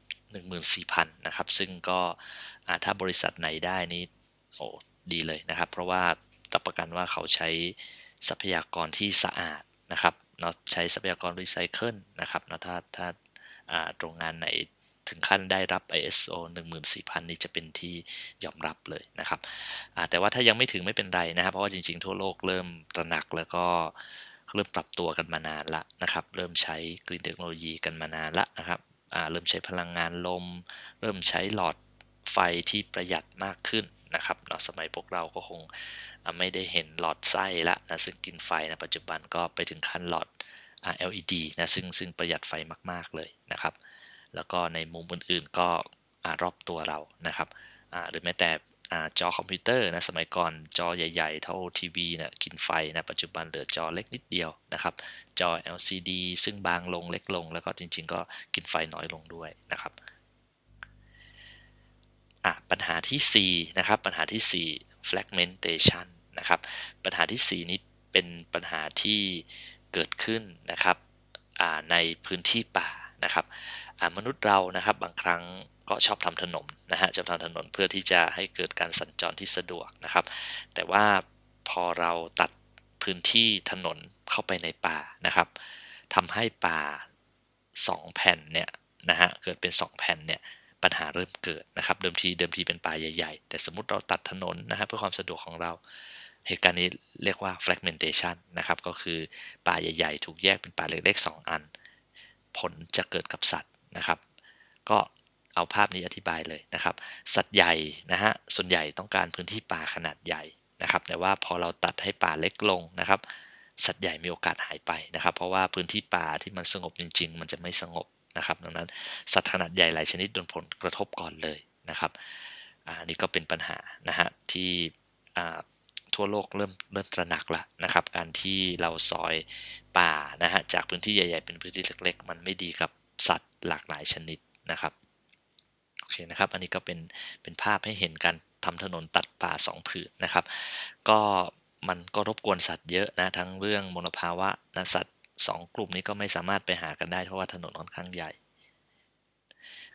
Speaker 1: 14000นะครับซึ่งก็ถ้าบริษัทไหนได้นี่โอ้ดีเลยนะครับเพราะว่ารับประกันว่าเขาใช้ทรัพยากรที่สะอาดนะครับเนาะใช้ทรัพยากรรีไซเคิลนะครับเนาะถ้าโรงงานไหนถึงขั้นได้รับ ISO 14000นี่จะเป็นที่ยอมรับเลยนะครับแต่ว่าถ้ายังไม่ถึงไม่เป็นไรนะครับเพราะว่าจริงๆทั่วโลกเริ่มตระหนักแล้วก็เริ่มปรับตัวกันมานานละนะครับเริ่มใช้ Green Technology กันมานานละนะครับเริ่มใช้พลังงานลมเริ่มใช้หลอดไฟที่ประหยัดมากขึ้นนะครับเนาะสมัยพวกเราก็คงไม่ได้เห็นหลอดไส้ละนะซึ่งกินไฟนะปัจจุบันก็ไปถึงขั้นหลอดLED นะซึ่งประหยัดไฟมากๆเลยนะครับแล้วก็ในมุมอื่นๆก็รอบตัวเรานะครับหรือแม้แต่จอคอมพิวเตอร์นะสมัยก่อนจอใหญ่ๆเท่าทีวีนะกินไฟนะปัจจุบันเหลือจอเล็กนิดเดียวนะครับจอ LCD ซึ่งบางลงเล็กลงแล้วก็จริงๆก็กินไฟน้อยลงด้วยนะครับปัญหาที่4นะครับปัญหาที่4 fragmentation นะครับปัญหาที่4นี้เป็นปัญหาที่เกิดขึ้นนะครับในพื้นที่ป่านะครับมนุษย์เรานะครับบางครั้งก็ชอบทำถนนนะฮะชอบทำถนนเพื่อที่จะให้เกิดการสัญจรที่สะดวกนะครับแต่ว่าพอเราตัดพื้นที่ถนนเข้าไปในป่านะครับทำให้ป่า2แผ่นเนี่ยนะฮะเกิดเป็น2แผ่นเนี่ยปัญหาเริ่มเกิดนะครับเดิมทีเป็นป่าใหญ่ๆแต่สมมุติเราตัดถนนนะฮะเพื่อความสะดวกของเราเหตุการณ์นี้เรียกว่า fragmentation นะครับก็คือป่าใหญ่ๆถูกแยกเป็นป่าเล็กๆ2อันผลจะเกิดกับสัตว์นะครับก็เอาภาพนี้อธิบายเลยนะครับสัตว์ใหญ่นะฮะส่วนใหญ่ต้องการพื้นที่ป่าขนาดใหญ่นะครับแต่ว่าพอเราตัดให้ป่าเล็กลงนะครับสัตว์ใหญ่มีโอกาสหายไปนะครับเพราะว่าพื้นที่ป่าที่มันสงบจริงๆมันจะไม่สงบนะครับดังนั้นสัตว์ขนาดใหญ่หลายชนิดโดนผลกระทบก่อนเลยนะครับอันนี้ก็เป็นปัญหานะฮะที่ทั่วโลกเริ่มตระหนักละนะครับการที่เราซอยป่านะฮะจากพื้นที่ใหญ่ๆเป็นพื้นที่เล็กๆมันไม่ดีกับสัตว์หลากหลายชนิดนะครับโอเคนะครับอันนี้ก็เป็นภาพให้เห็นการทำถนนตัดป่า2ผืนนะครับก็มันก็รบกวนสัตว์เยอะนะทั้งเรื่องมลภาวะนะสัตว์2กลุ่มนี้ก็ไม่สามารถไปหากันได้เพราะว่าถนนค่อนข้างใหญ่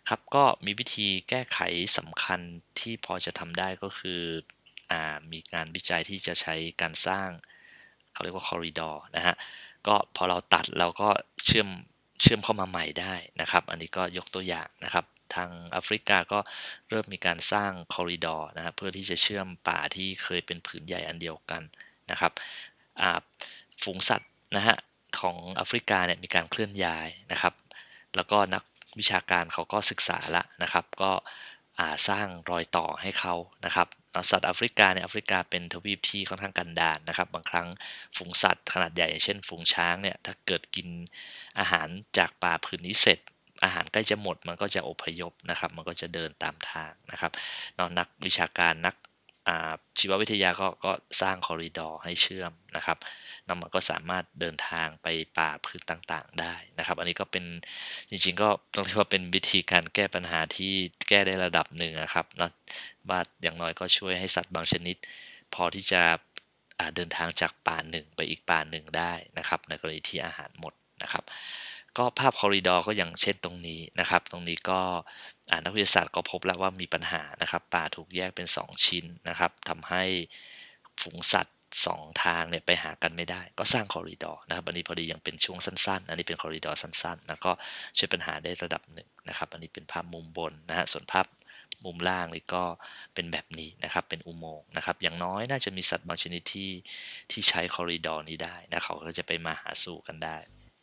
Speaker 1: ครับก็มีวิธีแก้ไขสำคัญที่พอจะทำได้ก็คือมีงานวิจัยที่จะใช้การสร้างเขาเรียกว่าคอริดอร์นะฮะก็พอเราตัดเราก็เชื่อมเข้ามาใหม่ได้นะครับอันนี้ก็ยกตัวอย่างนะครับทางแอฟริกาก็เริ่มมีการสร้างคอริดอร์นะครับเพื่อที่จะเชื่อมป่าที่เคยเป็นผืนใหญ่อันเดียวกันนะครับฝูงสัตว์นะฮะของแอฟริกาเนี่ยมีการเคลื่อนย้ายนะครับแล้วก็นักวิชาการเขาก็ศึกษาละนะครับก็สร้างรอยต่อให้เขานะครับสัตว์แอฟริกาเนี่ยแอฟริกาเป็นทวีปที่ค่อนข้างกันดารนะครับบางครั้งฝูงสัตว์ขนาดใหญ่เช่นฝูงช้างเนี่ยถ้าเกิดกินอาหารจากป่าผืนนี้เสร็จอาหารใกล้จะหมดมันก็จะอพยพนะครับมันก็จะเดินตามทางนะครับนักวิชาการนักชีววิทยาก็สร้างคอริดอร์ให้เชื่อมนะครับแล้วมันก็สามารถเดินทางไปป่าพืชต่างๆได้นะครับอันนี้ก็เป็นจริงๆก็ต้องเรียกว่าเป็นวิธีการแก้ปัญหาที่แก้ได้ระดับหนึ่งนะครับนะว่าอย่างน้อยก็ช่วยให้สัตว์บางชนิดพอที่จะเดินทางจากป่าหนึ่งไปอีกป่าหนึ่งได้นะครับในกรณีที่อาหารหมดนะครับก็ภาพคอริดอร์ก็อย่างเช่นตรงนี้นะครับตรงนี้ก็นักวิทยาศาสตร์ก็พบแล้วว่ามีปัญหานะครับป่าถูกแยกเป็น2ชิ้นนะครับทำให้ฝูงสัตว์2ทางเนี่ยไปหากันไม่ได้ก็สร้างคอริดอร์นะครับอันนี้พอดียังเป็นช่วงสั้นๆอันนี้เป็นคอริดอร์สั้นๆแล้วก็ช่วยปัญหาได้ระดับหนึ่งนะครับอันนี้เป็นภาพมุมบนนะฮะส่วนภาพมุมล่างนี่ก็เป็นแบบนี้นะครับเป็นอุโมงค์นะครับอย่างน้อยน่าจะมีสัตว์บางชนิดที่ใช้คอริดอร์นี้ได้นะเขาก็จะไปมาหาสู่กันได้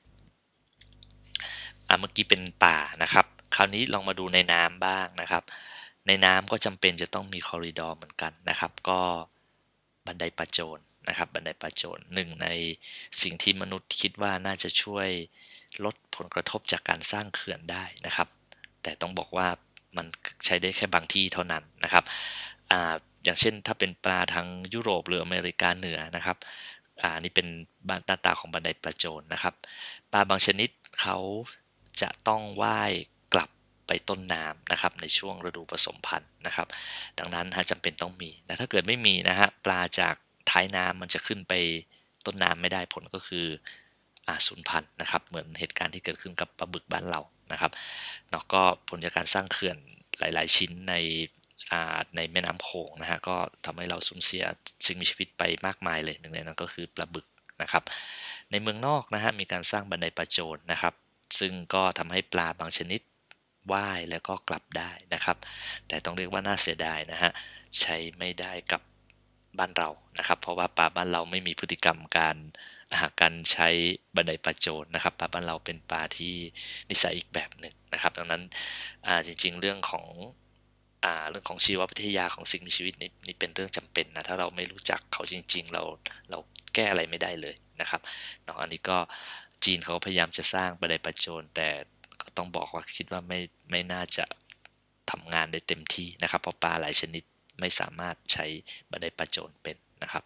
Speaker 1: เมื่อกี้เป็นป่านะครับคราวนี้ลองมาดูในน้ำบ้างนะครับในน้ำก็จำเป็นจะต้องมีคอริดอร์เหมือนกันนะครับก็บันไดปลาโจรนะครับบันไดปลาโจรหนึ่งในสิ่งที่มนุษย์คิดว่าน่าจะช่วยลดผลกระทบจากการสร้างเขื่อนได้นะครับแต่ต้องบอกว่ามันใช้ได้แค่บางที่เท่านั้นนะครับอย่างเช่นถ้าเป็นปลาทางยุโรปหรืออเมริกาเหนือนะครับนี่เป็นหน้าตาของบันไดปลาโจรนะครับปลาบางชนิดเขาจะต้องว่ายกลับไปต้นน้ำนะครับในช่วงฤดูผสมพันธุ์นะครับดังนั้นจำเป็นต้องมีแต่ถ้าเกิดไม่มีนะฮะปลาจากท้ายน้ำมันจะขึ้นไปต้นน้ำไม่ได้ผลก็คือสูญพันธุ์นะครับเหมือนเหตุการณ์ที่เกิดขึ้นกับปลาบึกบ้านเรานะครับแล้วก็ผลจากการสร้างเขื่อนหลายๆชิ้นในแม่น้ำโขงนะฮะก็ทำให้เราสูญเสียสิ่งมีชีวิตไปมากมายเลยหนึ่งในนั้นก็คือปลาบึกนะครับในเมืองนอกนะฮะมีการสร้างบันไดปลาโจรนะครับซึ่งก็ทำให้ปลาบางชนิดว่ายแล้วก็กลับได้นะครับแต่ต้องเรียกว่าน่าเสียดายนะฮะใช้ไม่ได้กับบ้านเรานะครับเพราะว่าปลาบ้านเราไม่มีพฤติกรรมการใช้บันไดปลาโจรนะครับปลาบ้านเราเป็นปลาที่นิสัยอีกแบบหนึ่งนะครับดังนั้นจริงๆเรื่องของชีววิทยาของสิ่งมีชีวิตนี่เป็นเรื่องจำเป็นนะถ้าเราไม่รู้จักเขาจริงๆเราแก้อะไรไม่ได้เลยนะครับเนาะอันนี้ก็จีนเขาพยายามจะสร้างบันไดปลาโจรแต่ก็ต้องบอกว่าคิดว่าไม่น่าจะทำงานได้เต็มที่นะครับเพราะปลาหลายชนิดไม่สามารถใช้บันไดปลาโจรเป็นนะครับ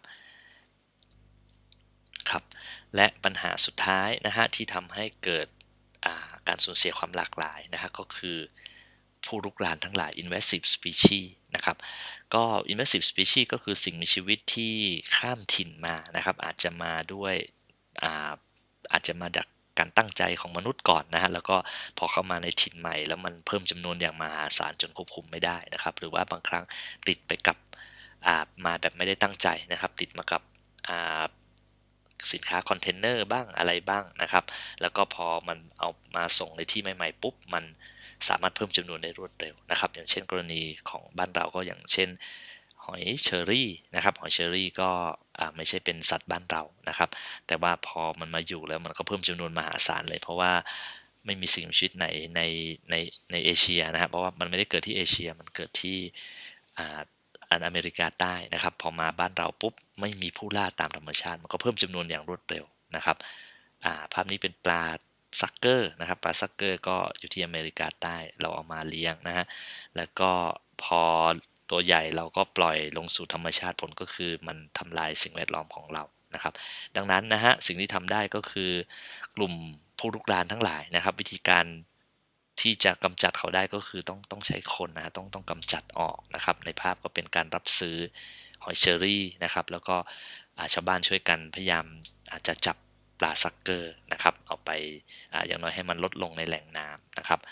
Speaker 1: ครับและปัญหาสุดท้ายนะฮะที่ทำให้เกิดการสูญเสียความหลากหลายนะฮะก็คือผู้รุกรานทั้งหลาย invasive species นะครับก็ invasive species ก็คือสิ่งมีชีวิตที่ข้ามถิ่นมานะครับอาจจะมาด้วยอาจจะมาจากการตั้งใจของมนุษย์ก่อนนะฮะแล้วก็พอเข้ามาในถิ่นใหม่แล้วมันเพิ่มจำนวนอย่างมหาศาลจนควบคุมไม่ได้นะครับหรือว่าบางครั้งติดไปกับมาแบบไม่ได้ตั้งใจนะครับติดมากับสินค้าคอนเทนเนอร์บ้างอะไรบ้างนะครับแล้วก็พอมันเอามาส่งในที่ใหม่ๆปุ๊บมันสามารถเพิ่มจำนวนได้รวดเร็วนะครับอย่างเช่นกรณีของบ้านเราก็อย่างเช่นหอยเชอรี่นะครับหอยเชอรี่ก็ไม่ใช่เป็นสัตว์บ้านเรานะครับแต่ว่าพอมันมาอยู่แล้วมันก็เพิ่มจำนวนมหาศาลเลยเพราะว่าไม่มีสิ่งมีชีวิตไหนในเอเชียนะครับเพราะว่ามันไม่ได้เกิดที่เอเชียมันเกิดที่อเมริกาใต้นะครับพอมาบ้านเราปุ๊บไม่มีผู้ล่าตามธรรมชาติมันก็เพิ่มจำนวนอย่างรวดเร็วนะครับภาพนี้เป็นปลาซักเกอร์นะครับปลาซักเกอร์ก็อยู่ที่อเมริกาใต้เราเอามาเลี้ยงนะฮะแล้วก็พอตัวใหญ่เราก็ปล่อยลงสู่ธรรมชาติผลก็คือมันทำลายสิ่งแวดล้อมของเรานะครับดังนั้นนะฮะสิ่งที่ทำได้ก็คือกลุ่มผู้รุกรานทั้งหลายนะครับวิธีการที่จะกำจัดเขาได้ก็คือต้องใช้คนนะต้องกำจัดออกนะครับในภาพก็เป็นการรับซื้อหอยเชอรี่นะครับแล้วก็ชาวบ้านช่วยกันพยายามอาจจะจับปลาซักเกอร์นะครับเอาไปอย่างน้อยให้มันลดลงในแหล่งน้ำนะครับ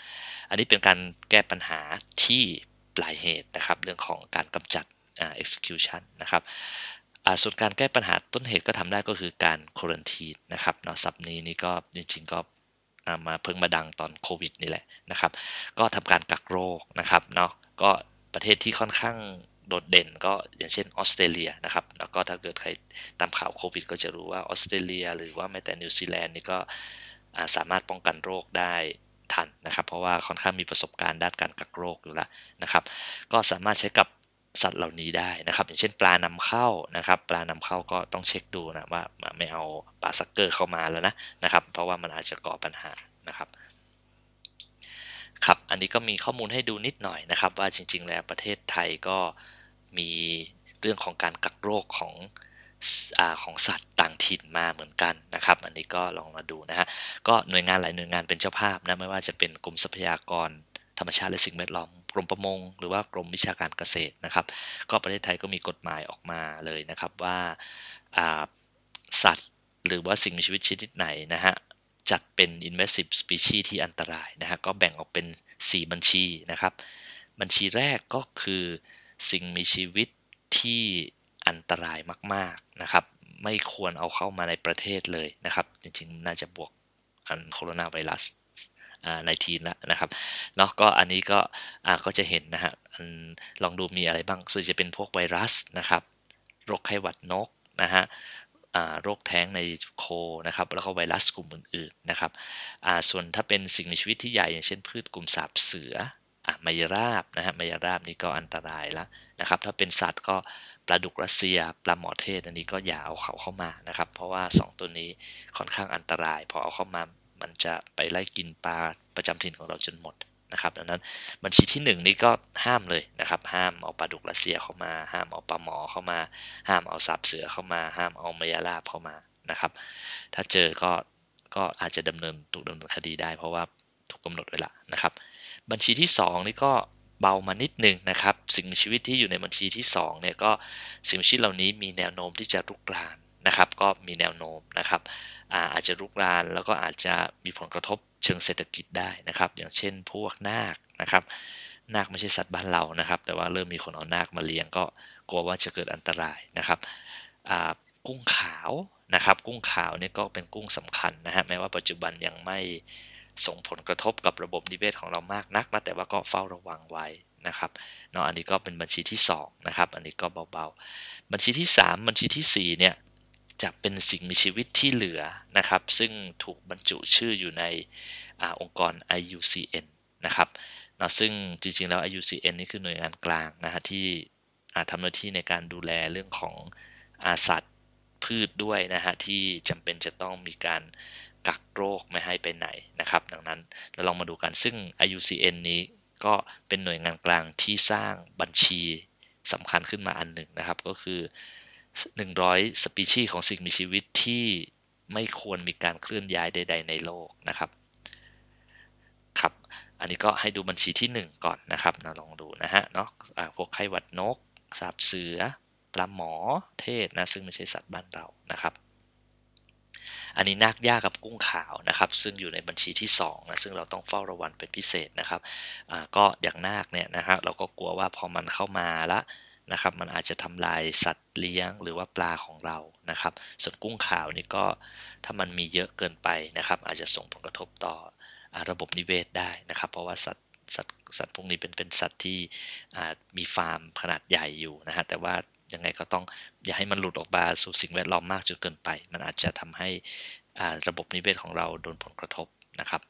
Speaker 1: อันนี้เป็นการแก้ปัญหาที่ปลายเหตุนะครับเรื่องของการกำจัดexecution นะครับส่วนการแก้ปัญหาต้นเหตุก็ทำได้ก็คือการ quarantine นะครับเนาะศัพท์นี้นี่ก็จริงๆก็มาเพิ่งมาดังตอนโควิดนี่แหละนะครับก็ทำการกักโรคนะครับเนาะก็ประเทศที่ค่อนข้างโดดเด่นก็อย่างเช่นออสเตรเลียนะครับแล้วก็ถ้าเกิดใครตามข่าวโควิดก็จะรู้ว่าออสเตรเลียหรือว่าแม้แต่นิวซีแลนด์นี่ก็สามารถป้องกันโรคได้ทันนะครับเพราะว่าค่อนข้างมีประสบการณ์ด้านการกักโรคอยู่แล้วนะครับก็สามารถใช้กับสัตว์เหล่านี้ได้นะครับอย่างเช่นปลานำเข้านะครับปลานำเข้าก็ต้องเช็คดูนะว่าไม่เอาปลาซักเกอร์เข้ามาแล้วนะครับเพราะว่ามันอาจจะก่อปัญหานะครับครับอันนี้ก็มีข้อมูลให้ดูนิดหน่อยนะครับว่าจริงๆแล้วประเทศไทยก็มีเรื่องของการกักโรคของสัตว์ต่างถิ่นมาเหมือนกันนะครับอันนี้ก็ลองมาดูนะฮะก็หน่วยงานหลายหน่วยงานเป็นเจ้าภาพนะไม่ว่าจะเป็นกรมทรัพยากรธรรมชาติและสิ่งแวดล้อมกรมประมงหรือว่ากรมวิชาการเกษตรนะครับก็ประเทศไทยก็มีกฎหมายออกมาเลยนะครับว่าสัตว์หรือว่าสิ่งมีชีวิตชนิดไหนนะฮะจัดเป็น invasive species ที่อันตรายนะฮะก็แบ่งออกเป็น4บัญชีนะครับบัญชีแรกก็คือสิ่งมีชีวิตที่อันตรายมากๆนะครับไม่ควรเอาเข้ามาในประเทศเลยนะครับจริงๆน่าจะบวกโคโรนาไวรัส19แล้วนะครับเนาะก็อันนี้ก็จะเห็นนะฮะลองดูมีอะไรบ้างส่วนจะเป็นพวกไวรัสนะครับโรคไข้หวัดนกนะฮะโรคแท้งในโคนะครับแล้วก็ไวรัสกลุ่มอื่นๆนะครับส่วนถ้าเป็นสิ่งมีชีวิตที่ใหญ่อย่างเช่นพืชกลุ่มสาบเสือมายราบนะฮะมายราบนี่ก็อันตรายแล้วนะครับถ้าเป็นสัตว์ก็ปลาดุกรัสเซียปลาหมอเทศอันนี้ก็อย่าเอาเขาเข้ามานะครับเพราะว่า2ตัวนี้ค่อนข้างอันตรายพอเอาเข้ามามันจะไปไล่กินปลาประจำถิ่นของเราจนหมดนะครับดังนั้นบัญชีที่1นี่ก็ห้ามเลยนะครับห้ามเอาปลาดุกรัสเซียเข้ามาห้ามเอาปลาหมอเข้ามาห้ามเอาสาบเสือเข้ามาห้ามเอามายราบเข้ามานะครับถ้าเจอก็อาจจะถูกดำเนินคดีได้เพราะว่าถูกกำหนดไว้ละนะครับบัญชีที่2นี่ก็เบามานิดนึงนะครับสิ่งมีชีวิตที่อยู่ในบัญชีที่2เนี่ยก็สิ่งมีชีวิตเหล่านี้มีแนวโน้มที่จะรุกรานนะครับก็มีแนวโน้มนะครับอาจจะรุกรานแล้วก็อาจจะมีผลกระทบเชิงเศรษฐกิจได้นะครับอย่างเช่นพวกนาคนะครับนาคไม่ใช่สัตว์บ้านเรานะครับแต่ว่าเริ่มมีคนเอานาคมาเลี้ยงก็กลัวว่าจะเกิดอันตรายนะครับกุ้งขาวนะครับกุ้งขาวเนี่ยก็เป็นกุ้งสำคัญนะฮะแม้ว่าปัจจุบันยังไม่ส่งผลกระทบกับระบบนิเวศของเรามากนักนะแต่ว่าก็เฝ้าระวังไว้นะครับเนาะอันนี้ก็เป็นบัญชีที่2นะครับอันนี้ก็เบาๆบัญชีที่3บัญชีที่4เนี่ยจะเป็นสิ่งมีชีวิตที่เหลือนะครับซึ่งถูกบรรจุชื่ออยู่ในองค์กร IUCN นะครับเนาะซึ่งจริงๆแล้ว IUCN นี่คือหน่วยงานกลางนะฮะที่ทำหน้าที่ในการดูแลเรื่องของสัตว์พืชด้วยนะฮะที่จำเป็นจะต้องมีการกักโรคไม่ให้ไปไหนนะครับดังนั้นเราลองมาดูกันซึ่ง IUCN นี้ก็เป็นหน่วยงานกลางที่สร้างบัญชีสำคัญขึ้นมาอันหนึ่งนะครับก็คือ100สปีชีส์ของสิ่งมีชีวิตที่ไม่ควรมีการเคลื่อนย้ายใดๆในโลกนะครับครับอันนี้ก็ให้ดูบัญชีที่1ก่อนนะครับนะลองดูนะฮะเนาะพวกไข้หวัดนกสาบเสือปลาหมอเทศนะซึ่งไม่ใช่สัตว์บ้านเรานะครับอันนี้นาคย่ากับกุ้งขาวนะครับซึ่งอยู่ในบัญชีที่2นะซึ่งเราต้องเฝ้าระวังเป็นพิเศษนะครับก็อย่างนาคเนี่ยนะฮะเราก็กลัวว่าพอมันเข้ามาละนะครับมันอาจจะทำลายสัตว์เลี้ยงหรือว่าปลาของเรานะครับส่วนกุ้งขาวนี่ก็ถ้ามันมีเยอะเกินไปนะครับอาจจะส่งผลกระทบต่อระบบนิเวศได้นะครับเพราะว่าสัตว์พวกนี้เป็นสัตว์ที่มีฟาร์มขนาดใหญ่อยู่นะฮะแต่ว่ายังไงก็ต้องอย่าให้มันหลุดออกมาสู่สิ่งแวดล้อมมากจนเกินไปมันอาจจะทำให้ระบบนิเวศของเราโดนผลกระทบนะครับ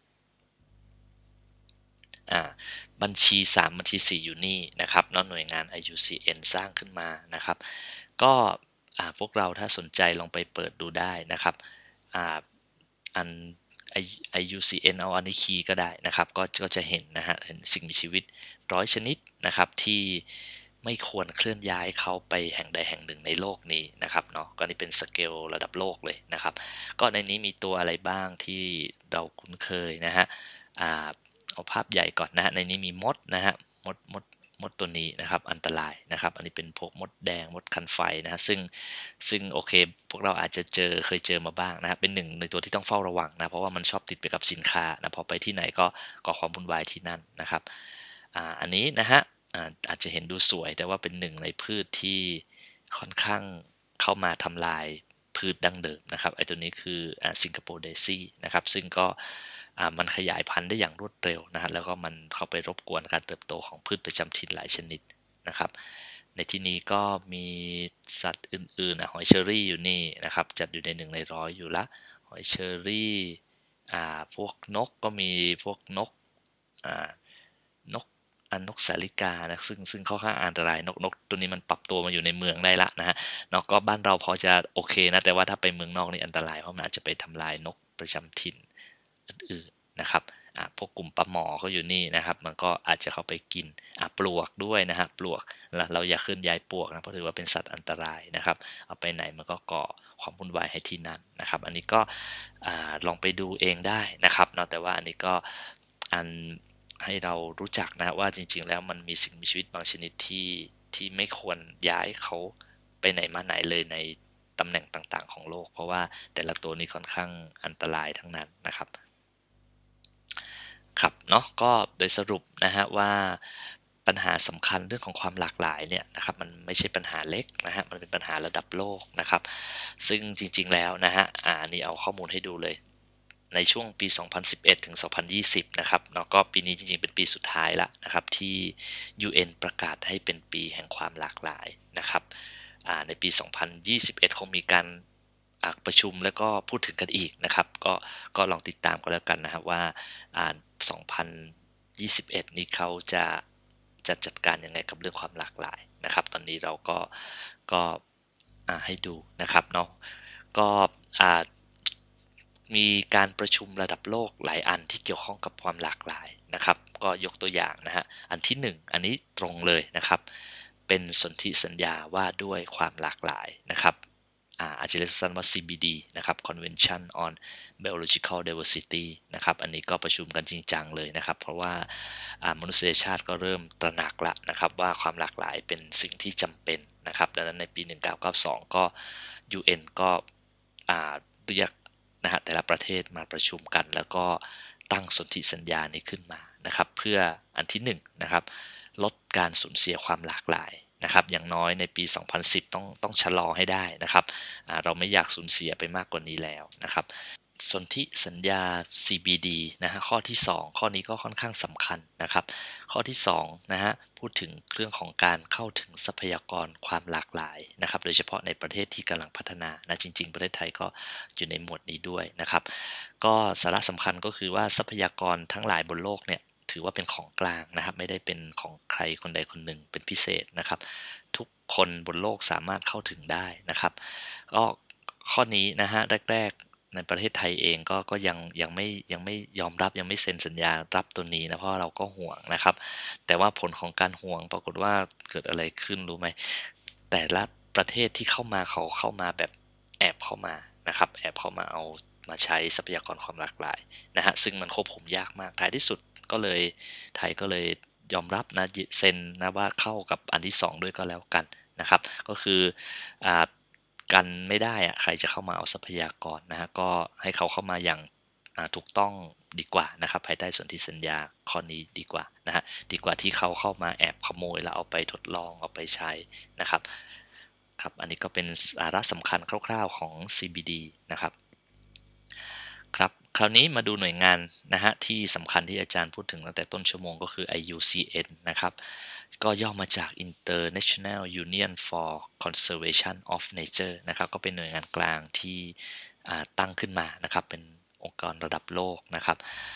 Speaker 1: บัญชี3บัญชี4อยู่นี่นะครับเนาะหน่วยงาน IUCN สร้างขึ้นมานะครับก็พวกเราถ้าสนใจลองไปเปิดดูได้นะครับอัน IUCN เอาอันนี้คีย์ก็ได้นะครับก็จะเห็นนะฮะเห็นสิ่งมีชีวิต100ชนิดนะครับที่ไม่ควรเคลื่อนย้ายเขาไปแห่งใดแห่งหนึ่งในโลกนี้นะครับเนาะก็นี่เป็นสเกลระดับโลกเลยนะครับก็ในนี้มีตัวอะไรบ้างที่เราคุ้นเคยนะฮะเอาภาพใหญ่ก่อนนะฮะในนี้มีมดนะฮะมดตัวนี้นะครับอันตรายนะครับอันนี้เป็นพวกมดแดงมดคันไฟนะฮะซึ่งโอเคพวกเราอาจจะเคยเจอมาบ้างนะครับเป็นหนึ่งในตัวที่ต้องเฝ้าระวังนะเพราะว่ามันชอบติดไปกับสินค้านะพอไปที่ไหนก็ก่อความวุ่นวายที่นั่นนะครับอันนี้นะฮะอาจจะเห็นดูสวยแต่ว่าเป็นหนึ่งในพืชที่ค่อนข้างเข้ามาทำลายพืชดั้งเดิมนะครับไอ้ตัวนี้คือสิงคโปร์เดซี่นะครับซึ่งก็มันขยายพันธุ์ได้อย่างรวดเร็วนะฮะแล้วก็มันเข้าไปรบกวนการเติบโตของพืชประจำถิ่นหลายชนิดนะครับในที่นี้ก็มีสัตว์อื่นๆหอยเชอรี่อยู่นี่นะครับจัดอยู่ใน1 ใน 100อยู่ละหอยเชอรี่พวกนกก็มีพวกนกนกนกสาลิกานะซึ่งค่อนข้างอันตรายนกตัวนี้มันปรับตัวมาอยู่ในเมืองได้ละนะฮะนกก็บ้านเราพอจะโอเคนะแต่ว่าถ้าไปเมืองนอกนี่อันตรายเพราะมันอาจจะไปทำลายนกประจำถิ่นอื่นๆนะครับพวกกลุ่มปลาหมอก็อยู่นี่นะครับมันก็อาจจะเข้าไปกินปลวกด้วยนะฮะปลวกเราอย่าเคลื่อนย้ายปลวกนะเพราะถือว่าเป็นสัตว์อันตรายนะครับเอาไปไหนมันก็ก่อความวุ่นวายให้ที่นั่นนะครับอันนี้ก็ลองไปดูเองได้นะครับเนาะแต่ว่าอันนี้ก็อันให้เรารู้จักนะว่าจริงๆแล้วมันมีสิ่งมีชีวิตบางชนิดที่ไม่ควรย้ายเขาไปไหนมาไหนเลยในตำแหน่งต่างๆของโลกเพราะว่าแต่ละตัวนี้ค่อนข้างอันตรายทั้งนั้นนะครับครับเนาะก็โดยสรุปนะฮะว่าปัญหาสำคัญเรื่องของความหลากหลายเนี่ยนะครับมันไม่ใช่ปัญหาเล็กนะฮะมันเป็นปัญหาระดับโลกนะครับซึ่งจริงๆแล้วนะฮะนี่เอาข้อมูลให้ดูเลยในช่วงปี 2011 ถึง 2020 นะครับเนาะก็ปีนี้จริงๆเป็นปีสุดท้ายแล้วนะครับที่ UN ประกาศให้เป็นปีแห่งความหลากหลายนะครับในปี 2021 คงมีการประชุมแล้วก็พูดถึงกันอีกนะครับก็ลองติดตามกันแล้วกันนะครับว่า2021 นี้เขาจะจัดการยังไงกับเรื่องความหลากหลายนะครับตอนนี้เราก็ให้ดูนะครับเนาะก็มีการประชุมระดับโลกหลายอันที่เกี่ยวข้องกับความหลากหลายนะครับก็ยกตัวอย่างนะฮะอันที่1อันนี้ตรงเลยนะครับเป็นสนธิสัญญาว่าด้วยความหลากหลายนะครับอาจจะเรียกสั้นว่า CBD นะครับ Convention on Biological Diversity นะครับอันนี้ก็ประชุมกันจริงจังเลยนะครับเพราะว่ามนุษยชาติก็เริ่มตระหนักละนะครับว่าความหลากหลายเป็นสิ่งที่จำเป็นนะครับดังนั้นในปี 1992 ก็ UN ก็เรียกนะฮะแต่ละประเทศมาประชุมกันแล้วก็ตั้งสนธิสัญญานี้ขึ้นมานะครับเพื่ออันที่1นะครับลดการสูญเสียความหลากหลายนะครับอย่างน้อยในปี 2010 ต้องชะลอให้ได้นะครับเราไม่อยากสูญเสียไปมากกว่านี้แล้วนะครับสนธิสัญญา CBD นะฮะข้อที่2ข้อนี้ก็ค่อนข้างสำคัญนะครับข้อที่2นะฮะพูดถึงเรื่องของการเข้าถึงทรัพยากรความหลากหลายนะครับโดยเฉพาะในประเทศที่กำลังพัฒนานะจริงๆประเทศไทยก็อยู่ในหมวดนี้ด้วยนะครับก็สาระสำคัญก็คือว่าทรัพยากรทั้งหลายบนโลกเนี่ยถือว่าเป็นของกลางนะครับไม่ได้เป็นของใครคนใดคนหนึ่งเป็นพิเศษนะครับทุกคนบนโลกสามารถเข้าถึงได้นะครับก็ข้อนี้นะฮะแรกๆในประเทศไทยเองก็ยังไม่ยอมรับยังไม่เซ็นสัญญารับตัวนี้นะเพราะเราก็ห่วงนะครับแต่ว่าผลของการห่วงปรากฏว่าเกิดอะไรขึ้นรู้ไหมแต่ละประเทศที่เข้ามาเขาเข้ามาแบบแอบเข้ามานะครับแอบเข้ามาเอามาใช้ทรัพยากรความหลากหลายนะฮะซึ่งมันควบคุมยากมากท้ายที่สุดก็เลยไทยก็เลยยอมรับนะเซ็นนะว่าเข้ากับอันที่2ด้วยก็แล้วกันนะครับก็คือกันไม่ได้อะใครจะเข้ามาเอาทรัพยากรนะฮะก็ให้เขาเข้ามาอย่างถูกต้องดีกว่านะครับภายใต้สนธิสัญญาข้อนี้ดีกว่านะฮะดีกว่าที่เขาเข้ามาแอบขโมยแล้วเอาไปทดลองเอาไปใช้นะครับครับอันนี้ก็เป็นสาระสำคัญคร่าวๆของ CBD นะครับครับคราวนี้มาดูหน่วยงานนะฮะที่สำคัญที่อาจารย์พูดถึงตั้งแต่ต้นชั่วโมงก็คือ IUCN นะครับก็ย่อมาจาก International Union for Conservation of Nature นะครับก็เป็นหน่วยงานกลางที่ตั้งขึ้นมานะครับเป็นองค์กรระดับโลกนะครับ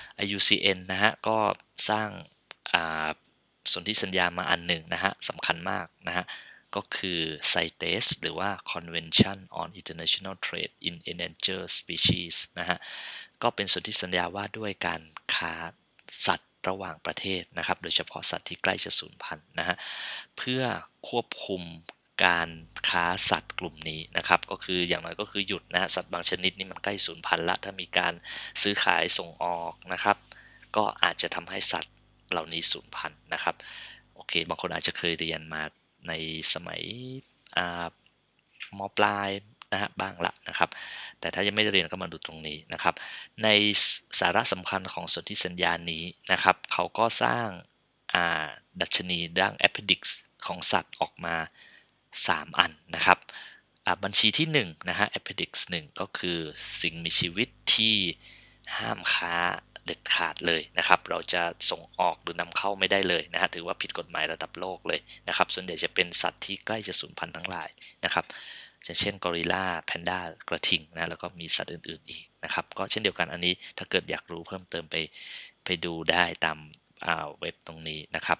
Speaker 1: IUCN นะฮะก็สร้างสนธิสัญญามาอันหนึ่งนะฮะสำคัญมากนะฮะก็คือ CITES หรือว่า Convention on International Trade in Endangered Species นะฮะก็เป็นสนธิสัญญาว่าด้วยการค้าสัตว์ระหว่างประเทศนะครับโดยเฉพาะสัตว์ที่ใกล้จะสูญพันธุ์นะฮะเพื่อควบคุมการค้าสัตว์กลุ่มนี้นะครับก็คืออย่างน้อยก็คือหยุดนะฮะสัตว์บางชนิดนี่มันใกล้สูญพันธุ์ละถ้ามีการซื้อขายส่งออกนะครับก็อาจจะทำให้สัตว์เหล่านี้สูญพันธุ์นะครับโอเคบางคนอาจจะเคยเรียนมาในสมัยม.ปลายนะฮะบ้างละนะครับแต่ถ้ายังไม่ได้เรียนก็มาดูตรงนี้นะครับในสาระสำคัญของสนธิสัญญานี้นะครับเขาก็สร้างดัชนีด้าน appendix ของสัตว์ออกมา3อันนะครับบัญชีที่1นะฮะ appendix 1ก็คือสิ่งมีชีวิตที่ห้ามค้าเด็ดขาดเลยนะครับเราจะส่งออกหรือนำเข้าไม่ได้เลยนะฮะถือว่าผิดกฎหมายระดับโลกเลยนะครับส่วนใหญ่จะเป็นสัตว์ที่ใกล้จะสูญพันธุ์ทั้งหลายนะครับเช่นกอริลลาแพนด้ากระทิงนะแล้วก็มีสัตว์อื่นๆอีกนะครับก็เช่นเดียวกันอันนี้ถ้าเกิดอยากรู้เพิ่มเติมไปดูได้ตามเว็บตรงนี้นะครับ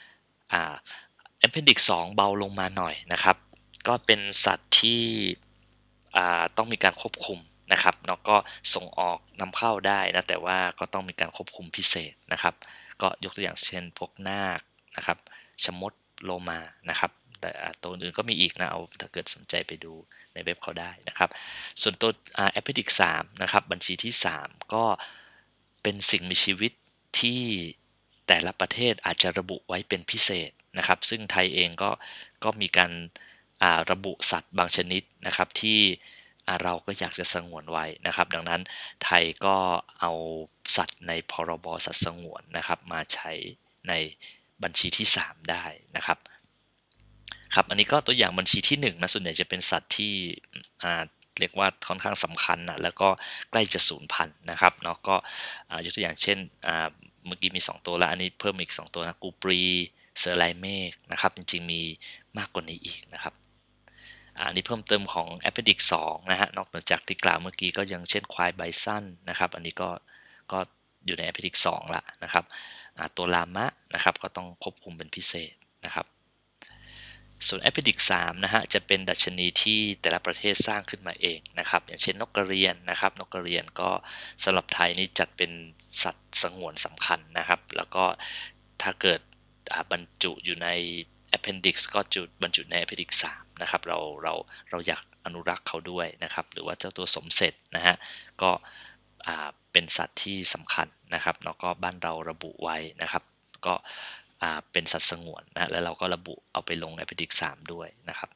Speaker 1: appendix 2เบาลงมาหน่อยนะครับก็เป็นสัตว์ที่ต้องมีการควบคุมนะครับเนาะก็ส่งออกนำเข้าได้นะแต่ว่าก็ต้องมีการควบคุมพิเศษนะครับก็ยกตัวอย่างเช่นพวกนาคนะครับชมดโลมานะครับแต่ตัวอื่นก็มีอีกนะเอาถ้าเกิดสนใจไปดูในเว็บเขาได้นะครับส่วนตัวappendix 3นะครับบัญชีที่3ก็เป็นสิ่งมีชีวิตที่แต่ละประเทศอาจจะระบุไว้เป็นพิเศษนะครับซึ่งไทยเองก็มีการระบุสัตว์บางชนิดนะครับที่เราก็อยากจะสงวนไว้นะครับดังนั้นไทยก็เอาสัตว์ในพรบสัตว์สงวนนะครับมาใช้ในบัญชีที่3ได้นะครับครับอันนี้ก็ตัวอย่างบัญชีที่1นะส่วนใหญ่จะเป็นสัตว์ที่เรียกว่าค่อนข้างสำคัญนะแล้วก็ใกล้จะสูญพันธุ์นะครับเนาะก็ยกตัวอย่างเช่นเมื่อกี้มี2ตัวแล้วอันนี้เพิ่มอีก2ตัวนะกูปรีเซอร์ไลเมกนะครับจริงๆมีมากกว่านี้อีกนะครับอันนี้เพิ่มเติมของ appendix 2นะฮะนอกจากที่กล่าวเมื่อกี้ก็ยังเช่นควายไบซันนะครับอันนี้ก็อยู่ใน appendix 2ละนะครับตัวลามะนะครับก็ต้องควบคุมเป็นพิเศษนะครับส่วน appendix 3นะฮะจะเป็นดัชนีที่แต่ละประเทศสร้างขึ้นมาเองนะครับอย่างเช่นนกกระเรียนนะครับนกกระเรียนก็สำหรับไทยนี่จัดเป็นสัตว์สงวนสำคัญนะครับแล้วก็ถ้าเกิดบรรจุอยู่ใน appendix ก็บรรจุใน appendix 3นะครับเราอยากอนุรักษ์เขาด้วยนะครับหรือว่าเจ้าตัวสมเสร็จนะฮะก็เป็นสัตว์ที่สำคัญนะครับแล้วก็บ้านเราระบุไว้นะครับก็เป็นสัตว์สงวนนะแล้วเราก็ระบุเอาไปลงใน appendix 3ด้วยนะครับ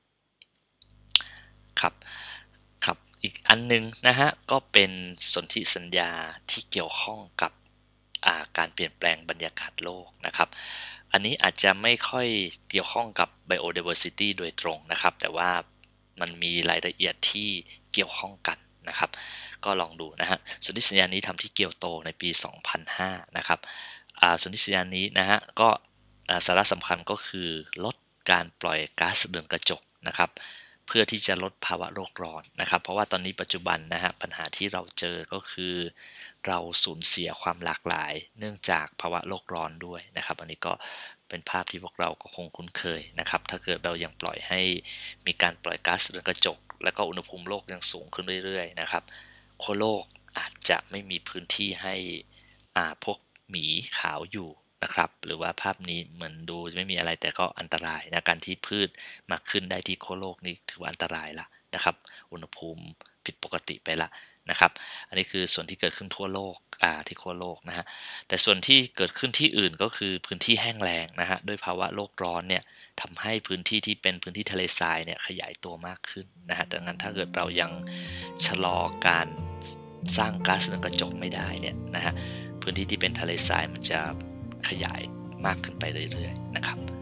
Speaker 1: ครับอีกอันนึงนะฮะก็เป็นสนธิสัญญาที่เกี่ยวข้องกับการเปลี่ยนแปลงบรรยากาศโลกนะครับอันนี้อาจจะไม่ค่อยเกี่ยวข้องกับ biodiversity โดยตรงนะครับแต่ว่ามันมีรายละเอียดที่เกี่ยวข้องกันนะครับก็ลองดูนะฮะสนธิสัญญานี้ทำที่เกียวโตในปี 2005 นะครับสนธิสัญญานี้นะฮะก็สาระสำคัญก็คือลดการปล่อยก๊าซเรือนกระจกนะครับเพื่อที่จะลดภาวะโลกร้อนนะครับเพราะว่าตอนนี้ปัจจุบันนะฮะปัญหาที่เราเจอก็คือเราสูญเสียความหลากหลายเนื่องจากภาวะโลกร้อนด้วยนะครับอันนี้ก็เป็นภาพที่พวกเราก็คงคุ้นเคยนะครับถ้าเกิดเรายังปล่อยให้มีการปล่อยก๊าซเรือนกระจกแล้วก็อุณหภูมิโลกยังสูงขึ้นเรื่อยๆนะครับขั้วโลกอาจจะไม่มีพื้นที่ให้พวกหมีขาวอยู่นะครับหรือว่าภาพนี้เหมือนดูจะไม่มีอะไรแต่ก็อันตรายนะการที่พืชมากขึ้นได้ที่ขั้วโลกนี่ถือว่าอันตรายละนะครับอุณหภูมิผิดปกติไปละนะครับอันนี้คือส่วนที่เกิดขึ้นทั่วโลกที่ขั้วโลกนะฮะแต่ส่วนที่เกิดขึ้นที่อื่นก็คือพื้นที่แห้งแล้งนะฮะด้วยภาวะโลกร้อนเนี่ยทำให้พื้นที่ที่เป็นพื้นที่ทะเลทรายเนี่ยขยายตัวมากขึ้นนะฮะดังนั้นถ้าเกิดเรายังชะลอการสร้างก๊าซเรือนกระจกไม่ได้เนี่ยนะฮะพื้นที่ที่เป็นทะเลทรายมันจะขยายมากขึ้นไปเรื่อยๆนะครับ